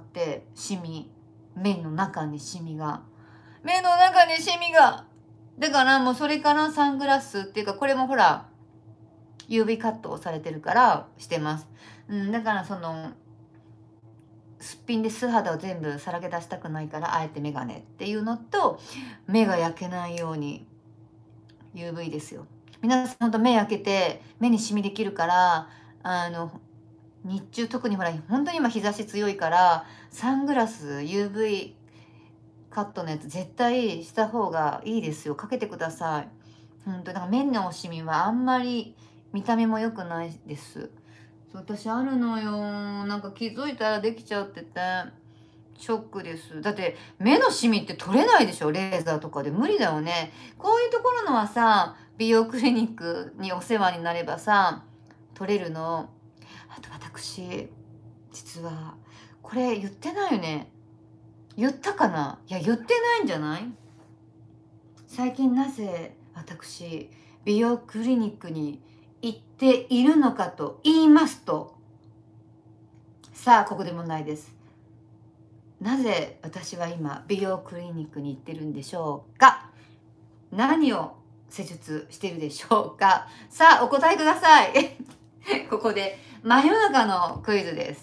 シミ目の中にシミが目の中にシミがだからもうそれからサングラスっていうかこれもほら ユーブイ カットをされてるからしてます、うん、だからそのすっぴんで素肌を全部さらけ出したくないからあえてメガネっていうのと目が焼けないように ユーブイ ですよ。皆さんほんと目焼けて目にシミできるからあの日中特にほら本当に今日差し強いからサングラス ユーブイカットのやつ絶対した方がいいですよ。かけてください。ほんと、なんか目のシミはあんまり見た目も良くないです。そう、私あるのよ。なんか気づいたらできちゃってて、ショックです。だって目のシミって取れないでしょ、レーザーとかで。無理だよね。こういうところのはさ、美容クリニックにお世話になればさ、取れるの。あと私、実は、これ言ってないよね。言ったかな。いや、言ってないんじゃない？最近なぜ私、美容クリニックに行っているのかと言いますと、さあ、ここで問題です。なぜ私は今、美容クリニックに行ってるんでしょうか？何を施術してるでしょうか？さあ、お答えください。ここで、真夜中のクイズです。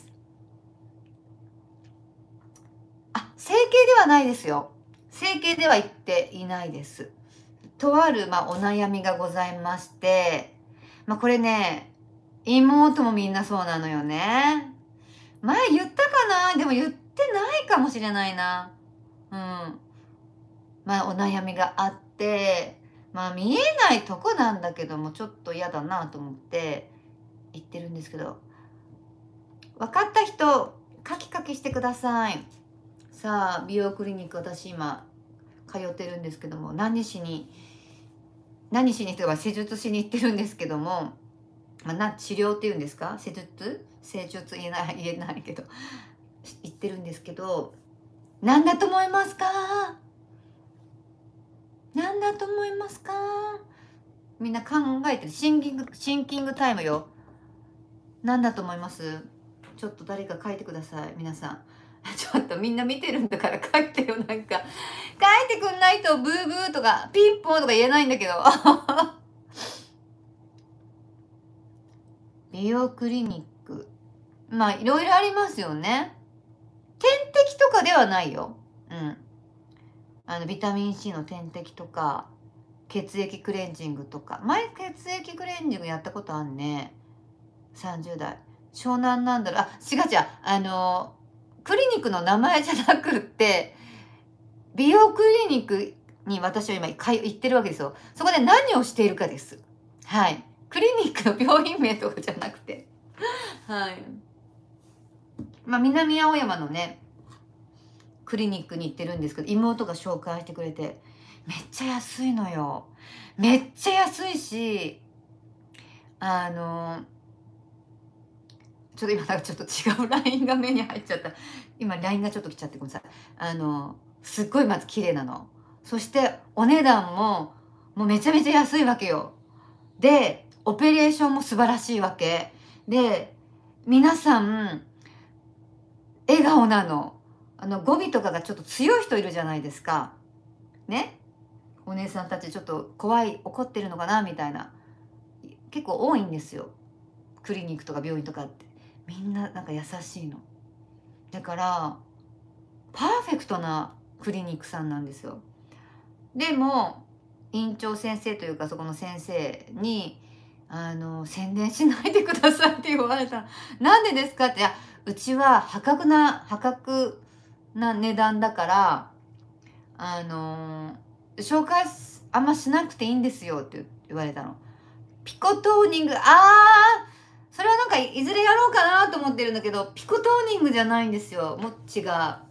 あ、整形ではないですよ。整形では言っていないです。とある、まあ、お悩みがございまして、まあ、これね、妹もみんなそうなのよね。前言ったかな？でも言ってないかもしれないな。うん。まあ、お悩みがあって、まあ、見えないとこなんだけども、ちょっと嫌だなと思って言ってるんですけど、分かった人、カキカキしてください。さあ、美容クリニック、私今、通ってるんですけども、何しに、何しにというか施術しに行ってるんですけども、まあ、な治療っていうんですか、施術施術言えない言えないけど言ってるんですけど、何だと思いますか？何だと思いますか？みんな考えてる。シンキングシンキングタイムよ。何だと思います？ちょっと誰か書いてください、皆さん。ちょっとみんな見てるんだから書いてよ。なんか書いてくんないとブーブーとかピンポンとか言えないんだけど。美容クリニック、まあいろいろありますよね。点滴とかではないよ。うん。あのビタミン C の点滴とか血液クレンジングとか。前血液クレンジングやったことあんね。さんじゅう代。湘南なんだろう。あ、違う違う。あのクリニックの名前じゃなくって、美容クリニックに私は今行ってるわけですよ。そこで何をしているかです。はい。クリニックの病院名とかじゃなくて。はい。まあ、南青山のね、クリニックに行ってるんですけど、妹が紹介してくれて、めっちゃ安いのよ。めっちゃ安いし、あの、ちょっと今なんかちょっと違う ライン が目に入っちゃった。今 ライン がちょっと来ちゃってごめんなさい。あの、すっごいまず綺麗なの。そしてお値段ももうめちゃめちゃ安いわけよ。で、オペレーションも素晴らしいわけ。で、皆さん、笑顔なの。あの、語尾とかがちょっと強い人いるじゃないですか。ね。お姉さんたちちょっと怖い、怒ってるのかなみたいな。結構多いんですよ。クリニックとか病院とかって。みんななんか優しいの。だから、パーフェクトなクリニックさんなんですよ。でも、院長先生というかそこの先生に、あの、宣伝しないでくださいって言われた。なんでですかって、いや、うちは破格な、破格な値段だから、あの、紹介あんましなくていいんですよって言われたの。ピコトーニング、あー、それはなんかいずれやろうかなと思ってるんだけど、ピコトーニングじゃないんですよ。もっちが。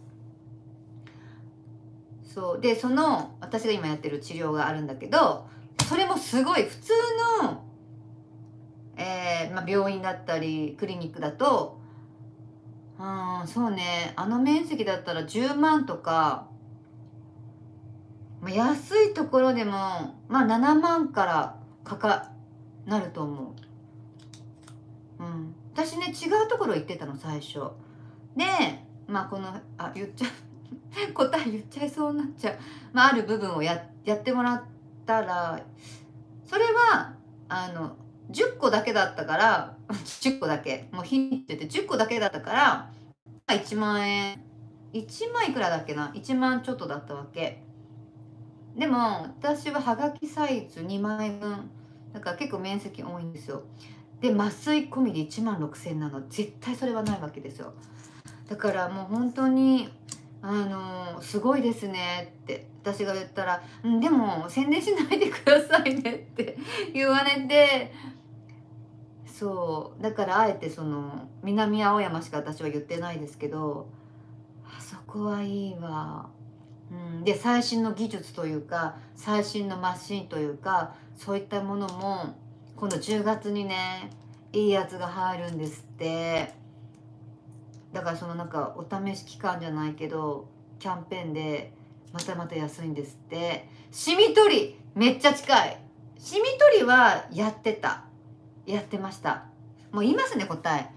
そうで、その私が今やってる治療があるんだけど、それもすごい普通の、えーまあ、病院だったりクリニックだと、うん、そうね、あの面積だったらじゅうまんとか、まあ、安いところでもまあななまんからかかなると思う。うん、私ね違うところ行ってたの最初で、まあこのあ言っちゃう答え言っちゃいそうになっちゃう、まあ、ある部分をややってもらったら、それはあのじゅっこだけだったからじゅっこだけもうヒントってじゅっこだけだったからいちまんえん、いちまんいくらだっけな、いちまんちょっとだったわけ。でも私ははがきサイズにまいぶんだから結構面積多いんですよ。で麻酔込みでいちまんろくせんなの、絶対それはないわけですよ。だからもう本当にあののすごいですねって私が言ったら、うん、でも宣伝しないでくださいねって言われて、そうだからあえてその南青山しか私は言ってないですけど、あそこはいいわ。うん、で最新の技術というか最新のマシンというかそういったものも今度じゅうがつにねいいやつが入るんですって。だからそのなんかお試し期間じゃないけどキャンペーンでまたまた安いんですって。シミ取りめっちゃ近い。シミ取りはやってたやってました。もう言いますね答え。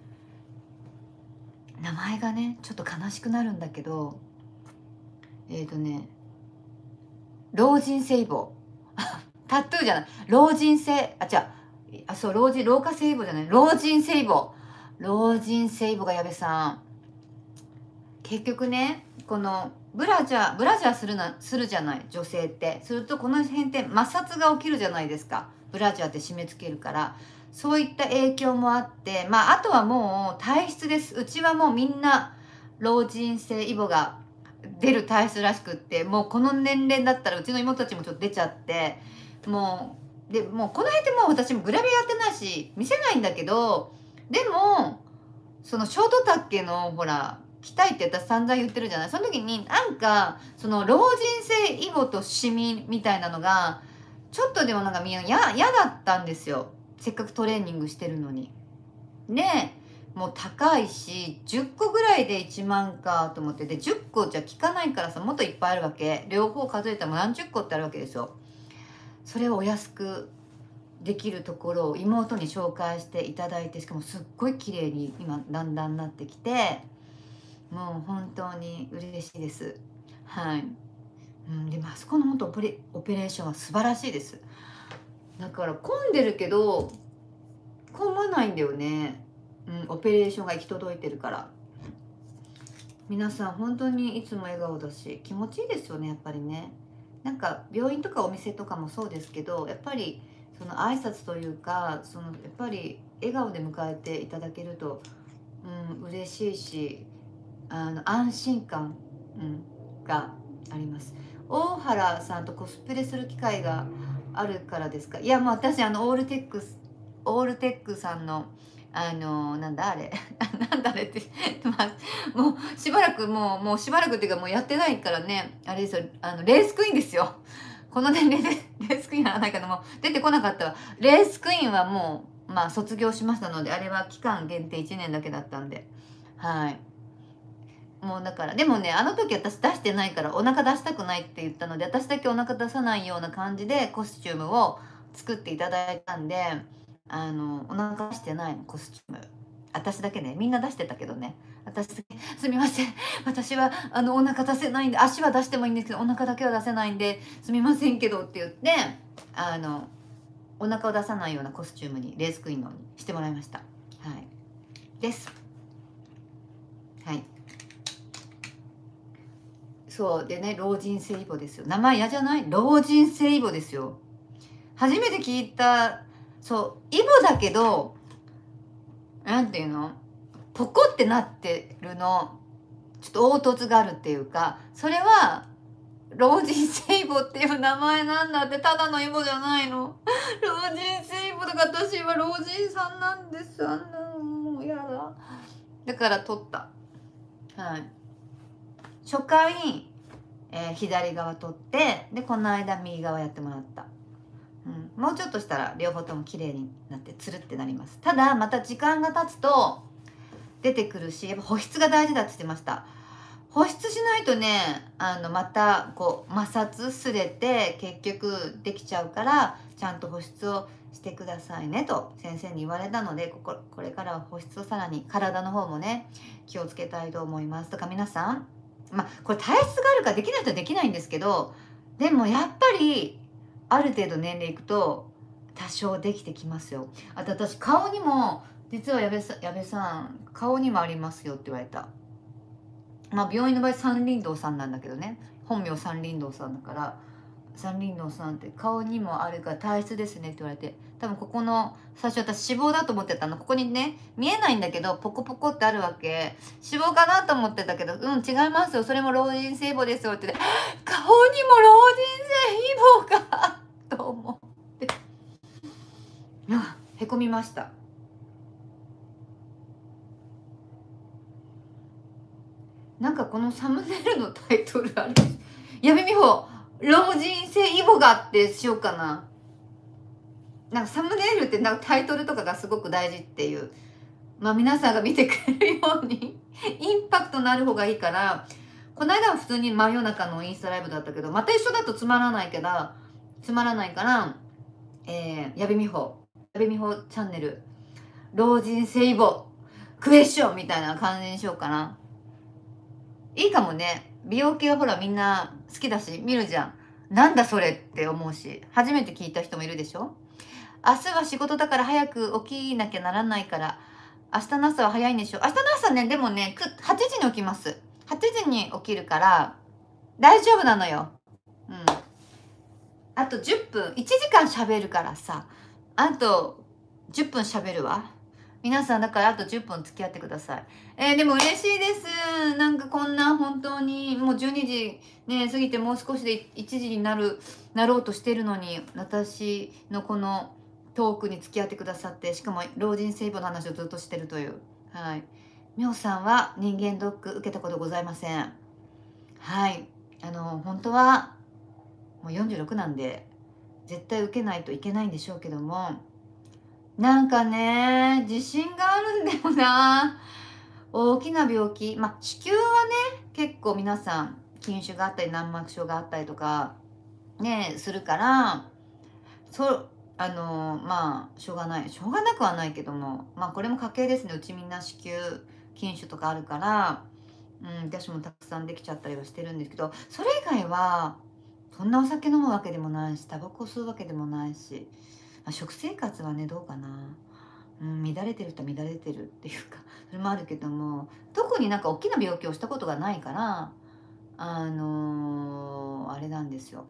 名前がねちょっと悲しくなるんだけど、えっ、ー、とね老人性イボタトゥーじゃない、老人性、あ、違う、あ、そう、老人、老化性イボじゃない、老人性イボ。老人性イボが矢部さん。結局ね、このブラジャー、ブラジャーするな、するじゃない、女性って。するとこの辺って摩擦が起きるじゃないですか。ブラジャーって締め付けるから。そういった影響もあって、まあ、あとはもう体質です。うちはもうみんな老人性イボが出る体質らしくって、もうこの年齢だったらうちの妹たちもちょっと出ちゃって、もうでもうこの辺ってもう私もグラビアやってないし見せないんだけど、でもそのショート丈のほら着たいって私散々言ってるじゃない。その時になんかその老人性イボとシミみたいなのがちょっとでもなんかみんな嫌だったんですよ。せっかくトレーニングしてるのに。でもう高いしじゅっこぐらいでいちまんかと思って、でじゅっこじゃ効かないからさ、もっといっぱいあるわけ。両方数えたらもう何十個ってあるわけですよ。それをお安くできるところを妹に紹介していただいて、しかもすっごい綺麗に今だんだんなってきて、もう本当に嬉しいです。はい、うん、でもあそこの本当オペレ、オペレーションは素晴らしいです。だから混んでるけど混まないんだよね、うん、オペレーションが行き届いてるから。皆さん本当にいつも笑顔だし気持ちいいですよね、やっぱりね。なんか病院とかお店とかもそうですけど、やっぱりその挨拶というか、そのやっぱり笑顔で迎えていただけると、うん、嬉しいし、あの安心感、うん、があります。大原さんとコスプレする機会があるからですか？いやもう私あのオールテックスオールテックさんのあのなんだあれなんだあれってまあ、もうしばらくもうもうしばらくっていうかもうやってないからね、あれですよ、あのレースクイーンですよ。この年齢でレースクイーンやらないからもう出てこなかったわ。レースクイーンはもうまあ卒業しましたので、あれは期間限定いちねんだけだったんで、はい。もうだからでもね、あの時私出してないからお腹出したくないって言ったので、私だけお腹出さないような感じでコスチュームを作っていただいたんで、あのお腹出してないのコスチューム。私だけね、みんな出してたけどね、私だけすみません、私はあのお腹出せないんで、足は出してもいいんですけどお腹だけは出せないんですみませんけどって言って、あのお腹を出さないようなコスチュームにレースクイーンのにしてもらいました。はいです。はい、そうでね、老人性イボですよ。名前嫌じゃない？老人性イボですよ。初めて聞いた。そうイボだけどなんていうの、ポコってなってるの、ちょっと凹凸があるっていうか、それは老人性イボっていう名前なんだって。ただのイボじゃないの。老人性イボだから、私は老人さんなんです。あんなのもうやだ。だから取った。はい、初回、えー、左側取って、でこの間右側やってもらった。うん、もうちょっとしたら両方とも綺麗になってつるってなります。ただまた時間が経つと出てくるし、やっぱ保湿が大事だって言ってました。保湿しないとね、あのまたこう摩擦すれて結局できちゃうから、ちゃんと保湿をしてくださいねと先生に言われたので、こここれからは保湿をさらに体の方もね気をつけたいと思います。とか皆さん、まあこれ体質があるからできない人はできないんですけど、でもやっぱりある程度年齢いくと多少できてきますよ。あと私顔にも実は矢部さん、矢部さん顔にもありますよって言われた。まあ病院の場合三輪堂さんなんだけどね、本名三輪堂さんだから、 三輪のさんって顔にもあるから体質ですねって言われて、多分ここの最初私脂肪だと思ってたの。ここにね見えないんだけどポコポコってあるわけ。脂肪かなと思ってたけど、うん違いますよ、それも老人性イボですよって言って、顔にも老人性イボがと思ってへこみました。なんかこのサムネイルのタイトルあれ、矢部美穂老人性イボがってしようかな。なんかサムネイルってなんかタイトルとかがすごく大事っていう、まあ皆さんが見てくれるようにインパクトのある方がいいから、この間は普通に真夜中のインスタライブだったけど、また一緒だとつまらないけどつまらないから、えー、矢部美穂矢部美穂チャンネル老人性イボクエスチョンみたいな感じにしようかな。いいかもね。美容系はほらみんな好きだし見るじゃん。なんだそれって思うし、初めて聞いた人もいるでしょ。明日は仕事だから早く起きなきゃならないから、明日の朝は早いんでしょ。明日の朝ね、でもねはちじに起きます。はちじに起きるから大丈夫なのよ。うん、あとじゅっぷんいちじかん喋るからさ、あとじゅっぷん喋るわ。皆さんだからあとじゅっぷん付き合ってください。えー、でも嬉しいです。なんかこんな本当にもうじゅうにじね過ぎてもう少しでいちじになるなろうとしてるのに、私のこのトークに付き合ってくださって、しかも老人性イボの話をずっとしてるという。はい。みょうさんは人間ドック受けたことございません。はい。あの本当はもうよんじゅうろくなんで絶対受けないといけないんでしょうけども、なんかね自信があるんだよな。大きな病気、まあ子宮はね結構皆さん筋腫があったり軟膜症があったりとかねするから、そうあのまあしょうがないしょうがなくはないけども、まあこれも家系ですね。うちみんな子宮筋腫とかあるから、うん、私もたくさんできちゃったりはしてるんですけど、それ以外はそんなお酒飲むわけでもないしタバコ吸うわけでもないし、まあ、食生活はねどうかな、うん、乱れてる人は乱れてるっていうかそれもあるけども、特になんか大きな病気をしたことがないから、あのー、あれなんですよ。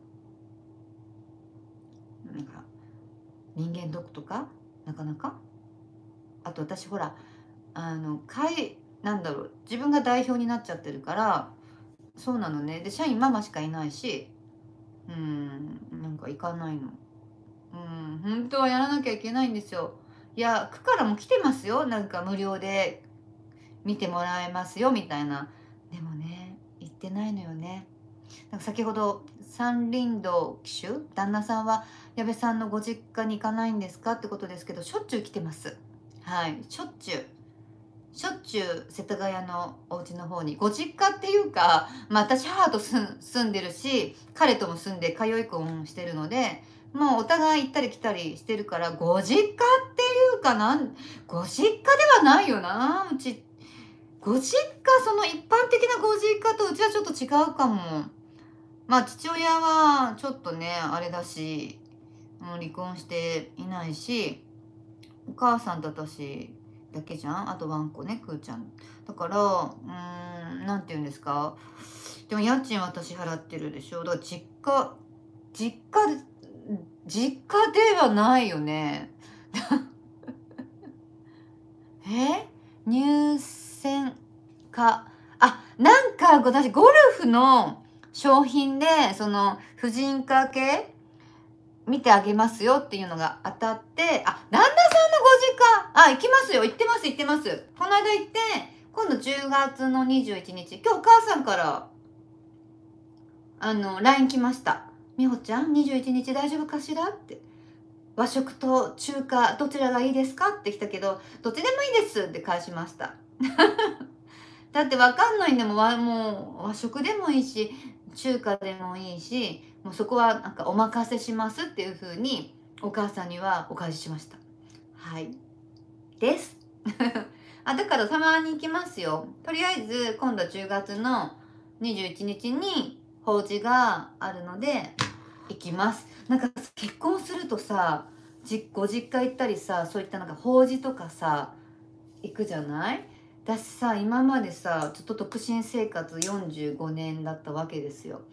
なんか人間ドックとかなかなか、あと私ほらあの会なんだろう自分が代表になっちゃってるから、そうなのね。で社員ママしかいないし、うんなんか行かないの。うん本当はやらなきゃいけないんですよ。いや区からも来てますよ、なんか無料で見てもらえますよみたいな。でもね行ってないのよね。なんか先ほど三輪道騎手旦那さんは矢部さんのご実家に行かないんですかってことですけど、しょっちゅう来てます。はいしょっちゅうしょっちゅう世田谷のお家の方に、ご実家っていうか、まあ、私母と住んでるし彼とも住んで通い婚してるので、もうお互い行ったり来たりしてるから、ご実家っていうかなんご実家ではないよな。うちご実家、その一般的なご実家とうちはちょっと違うかも。まあ父親はちょっとねあれだし、もう離婚していないし、お母さんと私だけじゃん。あとワンコねくーちゃんだから、うーんなんて言うんですか、でも家賃私払ってるでしょ。だから実家実家実家ではないよねえ入選か、あなんか私ゴルフの商品でその婦人科系見てあげますよっていうのが当たって、あ旦那さんのご実家、あ行きますよ、行ってます行ってます。この間行って、今度じゅうがつのにじゅういちにち、今日お母さんからあの ライン 来ました。美穂ちゃんにじゅういちにち大丈夫かしらって、和食と中華どちらがいいですかって来たけど、どっちでもいいですって返しましただって分かんないんでもわもう和食でもいいし中華でもいいし、もうそこはなんかお任せしますっていう風にお母さんにはお返ししました。はいですあだからたまに行きますよ。とりあえず今度じゅうがつのにじゅういちにちに法事があるので行きます。なんか結婚するとさじご実家行ったりさ、そういったなんか法事とかさ行くじゃない。私さ今までさずっと独身生活よんじゅうごねんだったわけですよ。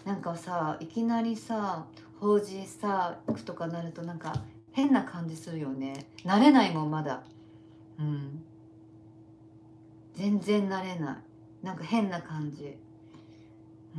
なんかさ、いきなりさ法事さ行くとかなるとなんか変な感じするよね。慣れないもんまだ。うん、全然慣れない。なんか変な感じ。うん、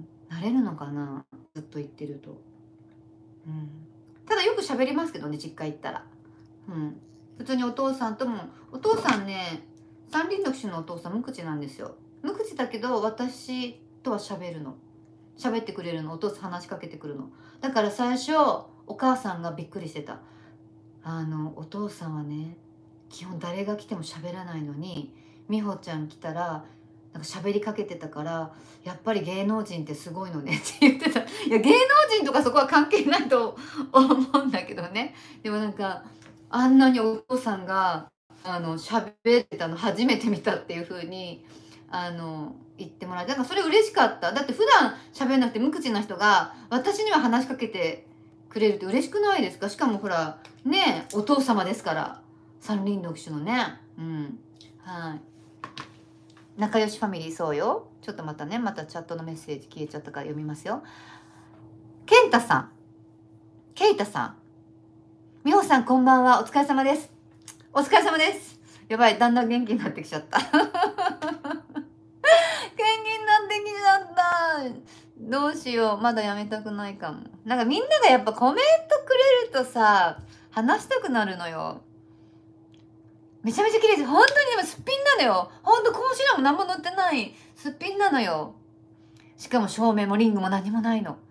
慣れるのかな、ずっと言ってると。うん、ただよく喋りますけどね、実家行ったら。うん、普通にお父さんとも。お父さんね、三輪の騎手のお父さん無口なんですよ。無口だけど私とは喋るの。喋ってくれるの。お父さん話しかけてくるの。だから最初お母さんがびっくりしてた。あのお父さんはね、基本誰が来ても喋らないのに、美穂ちゃん来たらなんか喋りかけてたから、やっぱり芸能人ってすごいのねって言ってた。いや、芸能人とかそこは関係ないと思うんだけどね。でもなんかあんなにお父さんがあの喋ってたの初めて見たっていう風にあの言ってもらえて、なんかそれ嬉しかった。だって普段喋んなくて無口な人が私には話しかけてくれるって嬉しくないですか？しかもほらね、お父様ですから、三輪読書のね。うん、はい。仲良しファミリー、そうよ。ちょっとまたね、またチャットのメッセージ消えちゃったから読みますよ。健太さん、ケイタさん、美穂さんこんばんは。お疲れ様です。お疲れ様です。やばい、だんだん元気になってきちゃった元気になってきちゃった。どうしよう、まだやめたくないかも。なんかみんながやっぱコメントくれるとさ、話したくなるのよ。めちゃめちゃ綺麗です。本当に。でもすっぴんなのよ。ほんとコンシーラーも何も塗ってないすっぴんなのよ。しかも照明もリングも何もないの。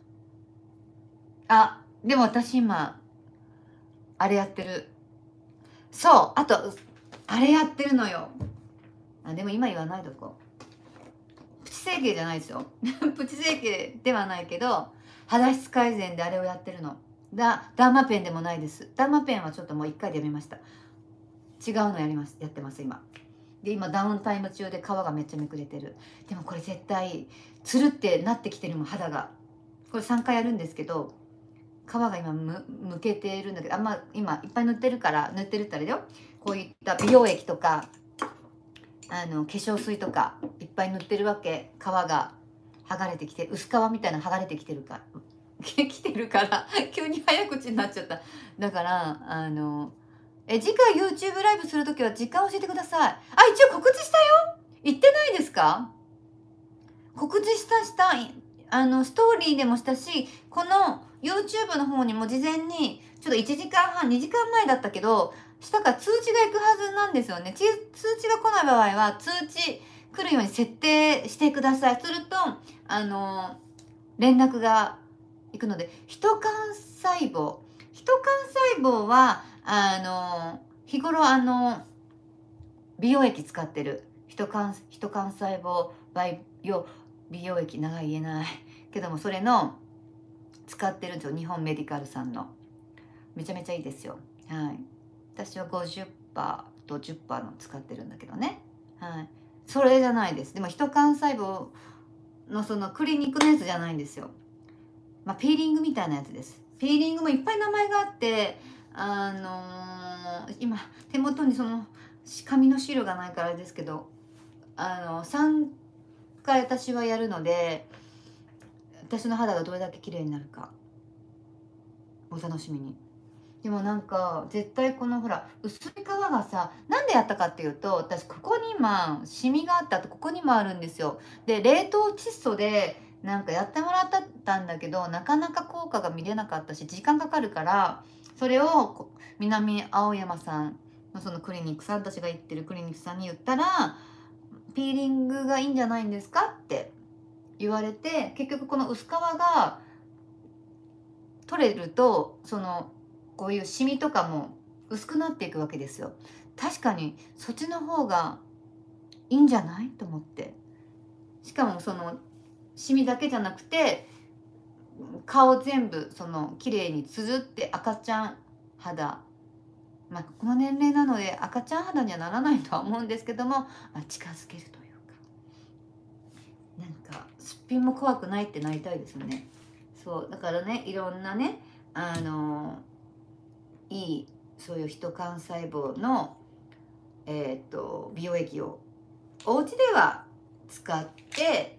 あ、でも私今あれやってる。そう、あとあれやってるのよ。あ、でも今言わないとこ。プチ整形じゃないですよプチ整形ではないけど、肌質改善であれをやってるの。だダーマペンでもないです。ダーマペンはちょっともういっかいでやめました。違うのやりますやってます今。で今ダウンタイム中で皮がめっちゃめくれてる。でもこれ絶対つるってなってきてるもん、肌が。これさんかいやるんですけど、皮が今むむけてるんだけど、あんま今いっぱい塗ってるから、塗ってるってあれだよ。こういった美容液とかあの化粧水とかいっぱい塗ってるわけ。皮が剥がれてきて、薄皮みたいなの剥がれてきてるから来てるから急に早口になっちゃった。だからあのえ次回 YouTube ライブするときは時間教えてください。あ、一応告知したよ。言ってないですか？告知したしたあのストーリーでもしたし、この YouTube の方にも事前にちょっといちじかんはんにじかんまえだったけどしたから通知が行くはずなんですよね。通知が来ない場合は通知来るように設定してください。するとあの連絡が行くので、人幹細胞人幹細胞はあの日頃あの美容液使ってる。人幹人幹細胞培養美容液、長い言えないけども、それの使ってるんですよ。日本メディカルさんの。めちゃめちゃいいですよ。はい。私は ごじゅっパーセント と じゅっパーセント の使ってるんだけどね。はい。それじゃないです。でも人幹細胞のそのクリニックのやつじゃないんですよ。まあ、ピーリングみたいなやつです。ピーリングもいっぱい名前があって、あのー、今手元にその紙の資料がないからあれですけど、あのさんかい私はやるので、私の肌がどれだけ綺麗になるかお楽しみに。でもなんか絶対このほら薄い皮がさ、なんでやったかっていうと、私ここに今シミがあったと、ここにもあるんですよ。で冷凍窒素でなんかやってもらったんだけど、なかなか効果が見れなかったし時間かかるから、それを南青山さんのそのクリニックさん、私が行ってるクリニックさんに言ったら、ピーリングがいいんじゃないんですかって言われて、結局この薄皮が取れるとそのこういうシミとかも薄くなっていくわけですよ。確かにそっちの方がいいんじゃないと思って。しかもそのシミだけじゃなくて顔全部その綺麗につづって赤ちゃん肌、まあこの年齢なので赤ちゃん肌にはならないとは思うんですけども、まあ、近づけるというか、なんかすっぴんも怖くないってなりたいですよね。そうだからね、いろんなね、あのいいそういう人幹細胞の、えー、と美容液をお家では使って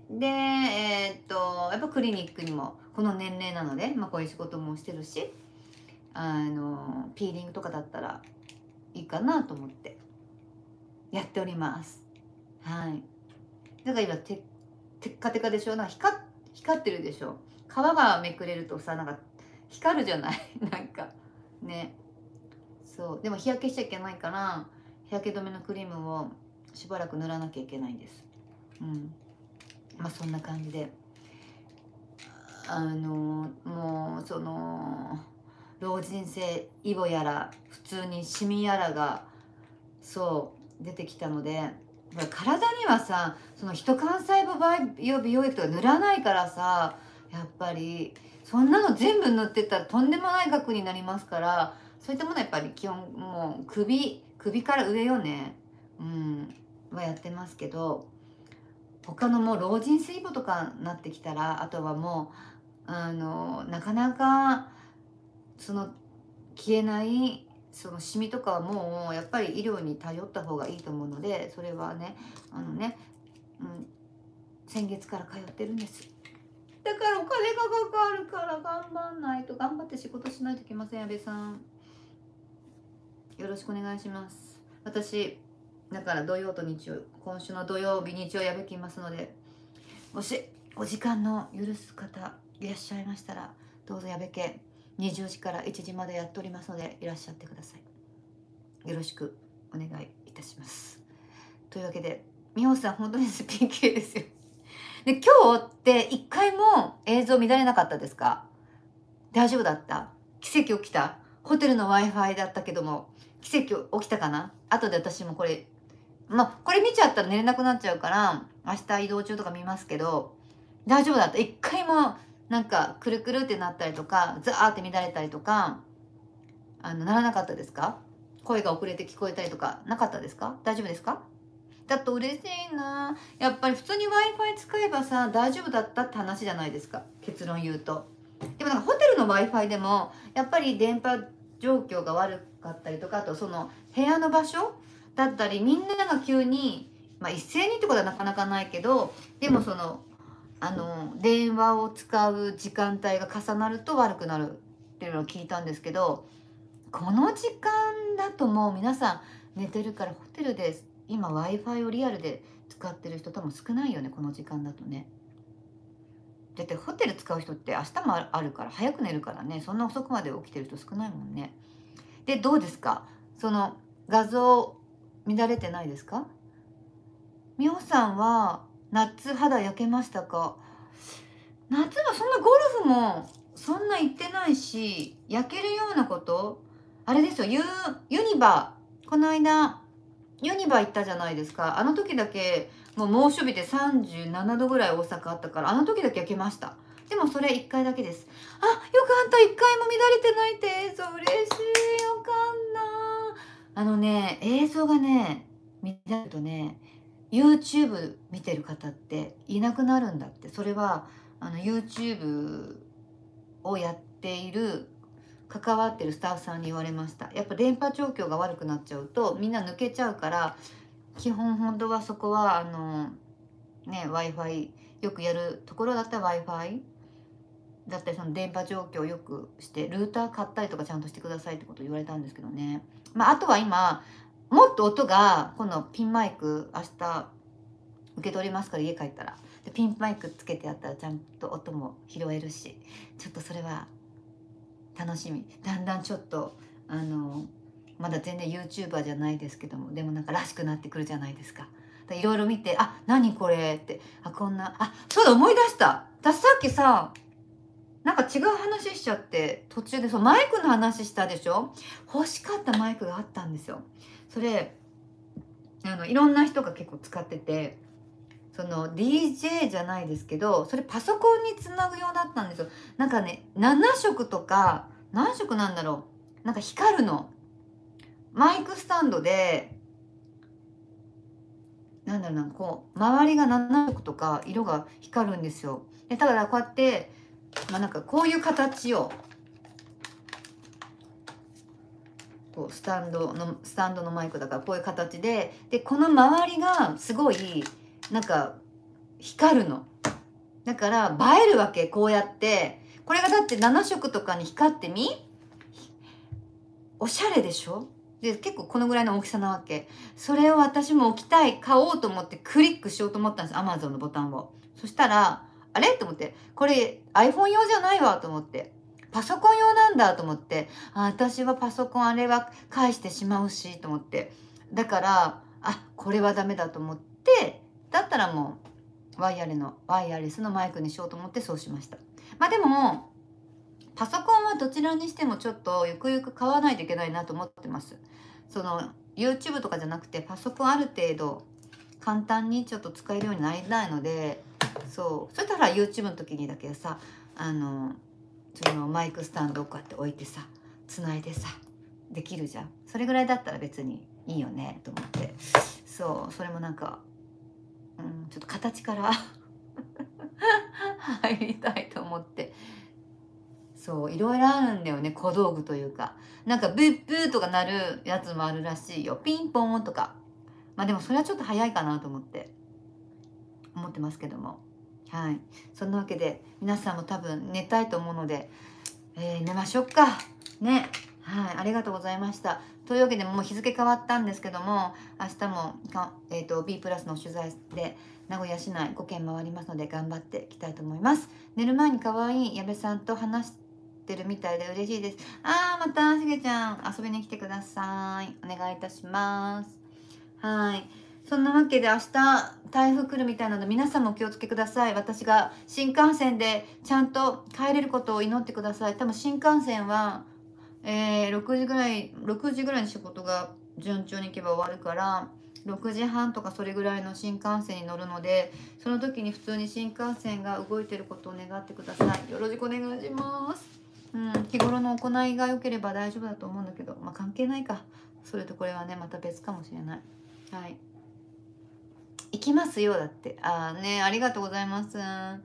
でえー、っとやっぱクリニックにもこの年齢なので、まあ、こういう仕事もしてるし、あのピーリングとかだったらいいかなと思ってやっております。はい。だから今テテッカテカでしょ。なんか光光ってるでしょ。皮がめくれるとさ、なんか光るじゃないなんかね。そうでも日焼けしちゃいけないから日焼け止めのクリームをしばらく塗らなきゃいけないんです。うん、まあそんな感じで、あのもうその老人性イボやら普通にシミやらがそう出てきたので、体にはさそのヒト幹細胞培養美容液とか塗らないからさ、やっぱりそんなの全部塗ってたらとんでもない額になりますから、そういったものはやっぱり基本もう首首から上よね、うんはやってますけど、他のもう老人性イボとかなってきたら、あとはもうあのなかなかその消えないそのシミとかはもうやっぱり医療に頼った方がいいと思うので、それはねあのね、うん、先月から通ってるんです。だからお金がかかるから頑張んないと、頑張って仕事しないといけません。矢部さんよろしくお願いします。私だから土曜と日曜、今週の土曜日日曜矢部来ますので、もしお時間の許す方いらっしゃいましたらどうぞ矢部家にじゅうじからいちじまでやっておりますのでいらっしゃってください。よろしくお願いいたします。というわけで美穂さん本当に ピーケー ですよ。で今日って一回も映像乱れなかったですか？大丈夫だった？奇跡起きた？ホテルの Wi-Fi だったけども奇跡起きたかな？後で私もこれまあこれ見ちゃったら寝れなくなっちゃうから明日移動中とか見ますけど、大丈夫だった？一回もなんかくるくるってなったりとかザーって乱れたりとかあのならなかったですか？声が遅れて聞こえたりとかなかったですか？大丈夫ですか？だと嬉しいな。やっぱり普通に Wi-Fi 使えばさ大丈夫だったって話じゃないですか、結論言うと。でもなんかホテルの Wi-Fi でもやっぱり電波状況が悪かったりとか、あとその部屋の場所だったり、みんなが急に、まあ、一斉にってことはなかなかないけど、でもそのあの電話を使う時間帯が重なると悪くなるっていうのを聞いたんですけど、この時間だともう皆さん寝てるから、ホテルで今 Wi-Fi をリアルで使ってる人多分少ないよね、この時間だとね。だってホテル使う人って明日もあるから早く寝るからね、そんな遅くまで起きてる人少ないもんね。でどうですか、その画像乱れてないですか？美穂さんは夏肌焼けましたか？夏はそんなゴルフもそんな行ってないし、焼けるようなことあれですよ、ユユニバこの間ユニバ行ったじゃないですか。あの時だけもう猛暑日でさんじゅうななどぐらい大阪あったから、あの時だけ焼けました。でもそれいっかいだけです。あ、よかった、いっかいも乱れてないって映像嬉しい。よかった。あのね映像がね乱れるとね YouTube 見てる方っていなくなるんだって。それはあの YouTube をやっている関わってるスタッフさんに言われました。やっぱ電波状況が悪くなっちゃうとみんな抜けちゃうから、基本本当はそこはあのね Wi-Fi よくやるところだったら Wi-Fi だったり、その電波状況をよくしてルーター買ったりとかちゃんとしてくださいってことを言われたんですけどね。まああとは今もっと音がこのピンマイク明日受け取りますから、家帰ったらでピンマイクつけてやったらちゃんと音も拾えるし、ちょっとそれは楽しみ。だんだんちょっとあのまだ全然 YouTuber じゃないですけども、でもなんからしくなってくるじゃないですか。いろいろ見て、あ、何これって、あ、こんな、あ、そうだ思い出した。私さっきさなんか違う話しちゃって途中でそうマイクの話したでしょ。欲しかったマイクがあったんですよ。それあのいろんな人が結構使ってて、その ディージェー じゃないですけど、それパソコンにつなぐようだったんですよ。なんかねなな色とか何色なんだろう、なんか光るのマイクスタンドで、なんだろうな、こう周りがなな色とか色が光るんですよ。でだからこうやってまあなんかこういう形をこうスタンドのスタンドのマイクだからこういう形で、でこの周りがすごいなんか光るの。 だから映えるわけ、こうやって。これがだってなな色とかに光ってみ、おしゃれでしょ。で結構このぐらいの大きさなわけ。それを私も置きたい、買おうと思ってクリックしようと思ったんです、アマゾンのボタンを。そしたらあれと思って、これ iPhone 用じゃないわと思って、パソコン用なんだと思って、あ、私はパソコンあれは返してしまうしと思って、だからあ、これはダメだと思って、だったらもうワイヤレのワイヤレスのマイクにしようと思ってそうしました。まあでもパソコンはどちらにしてもちょっとゆくゆく買わないといけないなと思ってます。その YouTube とかじゃなくて、パソコンある程度簡単にちょっと使えるようになりたいので、そうそしたら YouTube の時にだけさ、あのそのマイクスタンドをこうやって置いてさ、つないでさできるじゃん。それぐらいだったら別にいいよねと思って、そうそれもなんか、うん、ちょっと形から入りたいと思って。そういろいろあるんだよね、小道具というか。なんかブッブーとか鳴るやつもあるらしいよ、ピンポンとか。まあでもそれはちょっと早いかなと思って思ってますけども、はい。そんなわけで皆さんも多分寝たいと思うので、えー、寝ましょうかね。はい、ありがとうございました。というわけでもう日付変わったんですけども、明日もか、えーと、B プラスの取材で名古屋市内ごけん回りますので頑張っていきたいと思います。寝る前に可愛い矢部さんと話してるみたいで嬉しいです。あー、またしげちゃん遊びに来てください。お願いいたします。はい。そんなわけで明日台風来るみたいなので皆さんもお気をつけください。私が新幹線でちゃんと帰れることを祈ってください。多分新幹線は、えー、ろくじぐらいろくじぐらいに仕事が順調にいけば終わるから、ろくじはんとかそれぐらいの新幹線に乗るので、その時に普通に新幹線が動いてることを願ってください。よろしくお願いします。うん、日頃の行いが良ければ大丈夫だと思うんだけど、まあ関係ないか。それとこれはねまた別かもしれない。はい。行きますよだって。ああね、ありがとうございます。はい。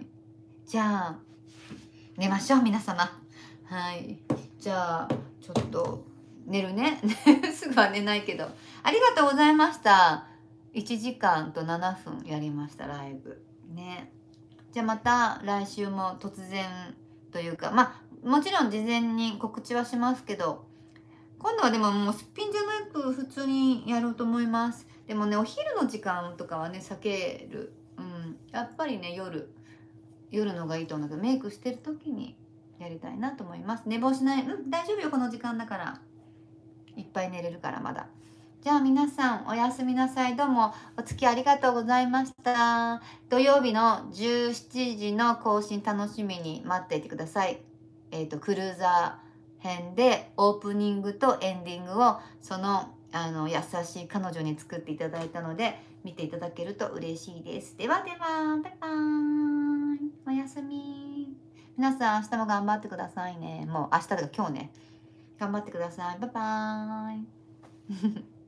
じゃあ寝ましょう皆様。はい。じゃあちょっと寝るね。すぐは寝ないけど。ありがとうございました。いちじかんとななふんやりましたライブ。ね。じゃあまた来週も突然というか、まあもちろん事前に告知はしますけど、今度はでももうすっぴんじゃなく普通にやろうと思います。でもね、お昼の時間とかはね避ける。うん、やっぱりね夜夜のがいいと思うけど、メイクしてる時にやりたいなと思います。寝坊しない。うん、大丈夫よ、この時間だからいっぱい寝れるからまだ。じゃあ皆さんおやすみなさい。どうもお付き合いありがとうございました。土曜日のじゅうしちじの更新楽しみに待っていてください。えっとクルーザー編でオープニングとエンディングをそのあの優しい彼女に作っていただいたので見ていただけると嬉しいです。ではでは、バイバーイ。おやすみ。皆さん明日も頑張ってくださいね。もう明日とか今日ね。頑張ってください。バイバーイ。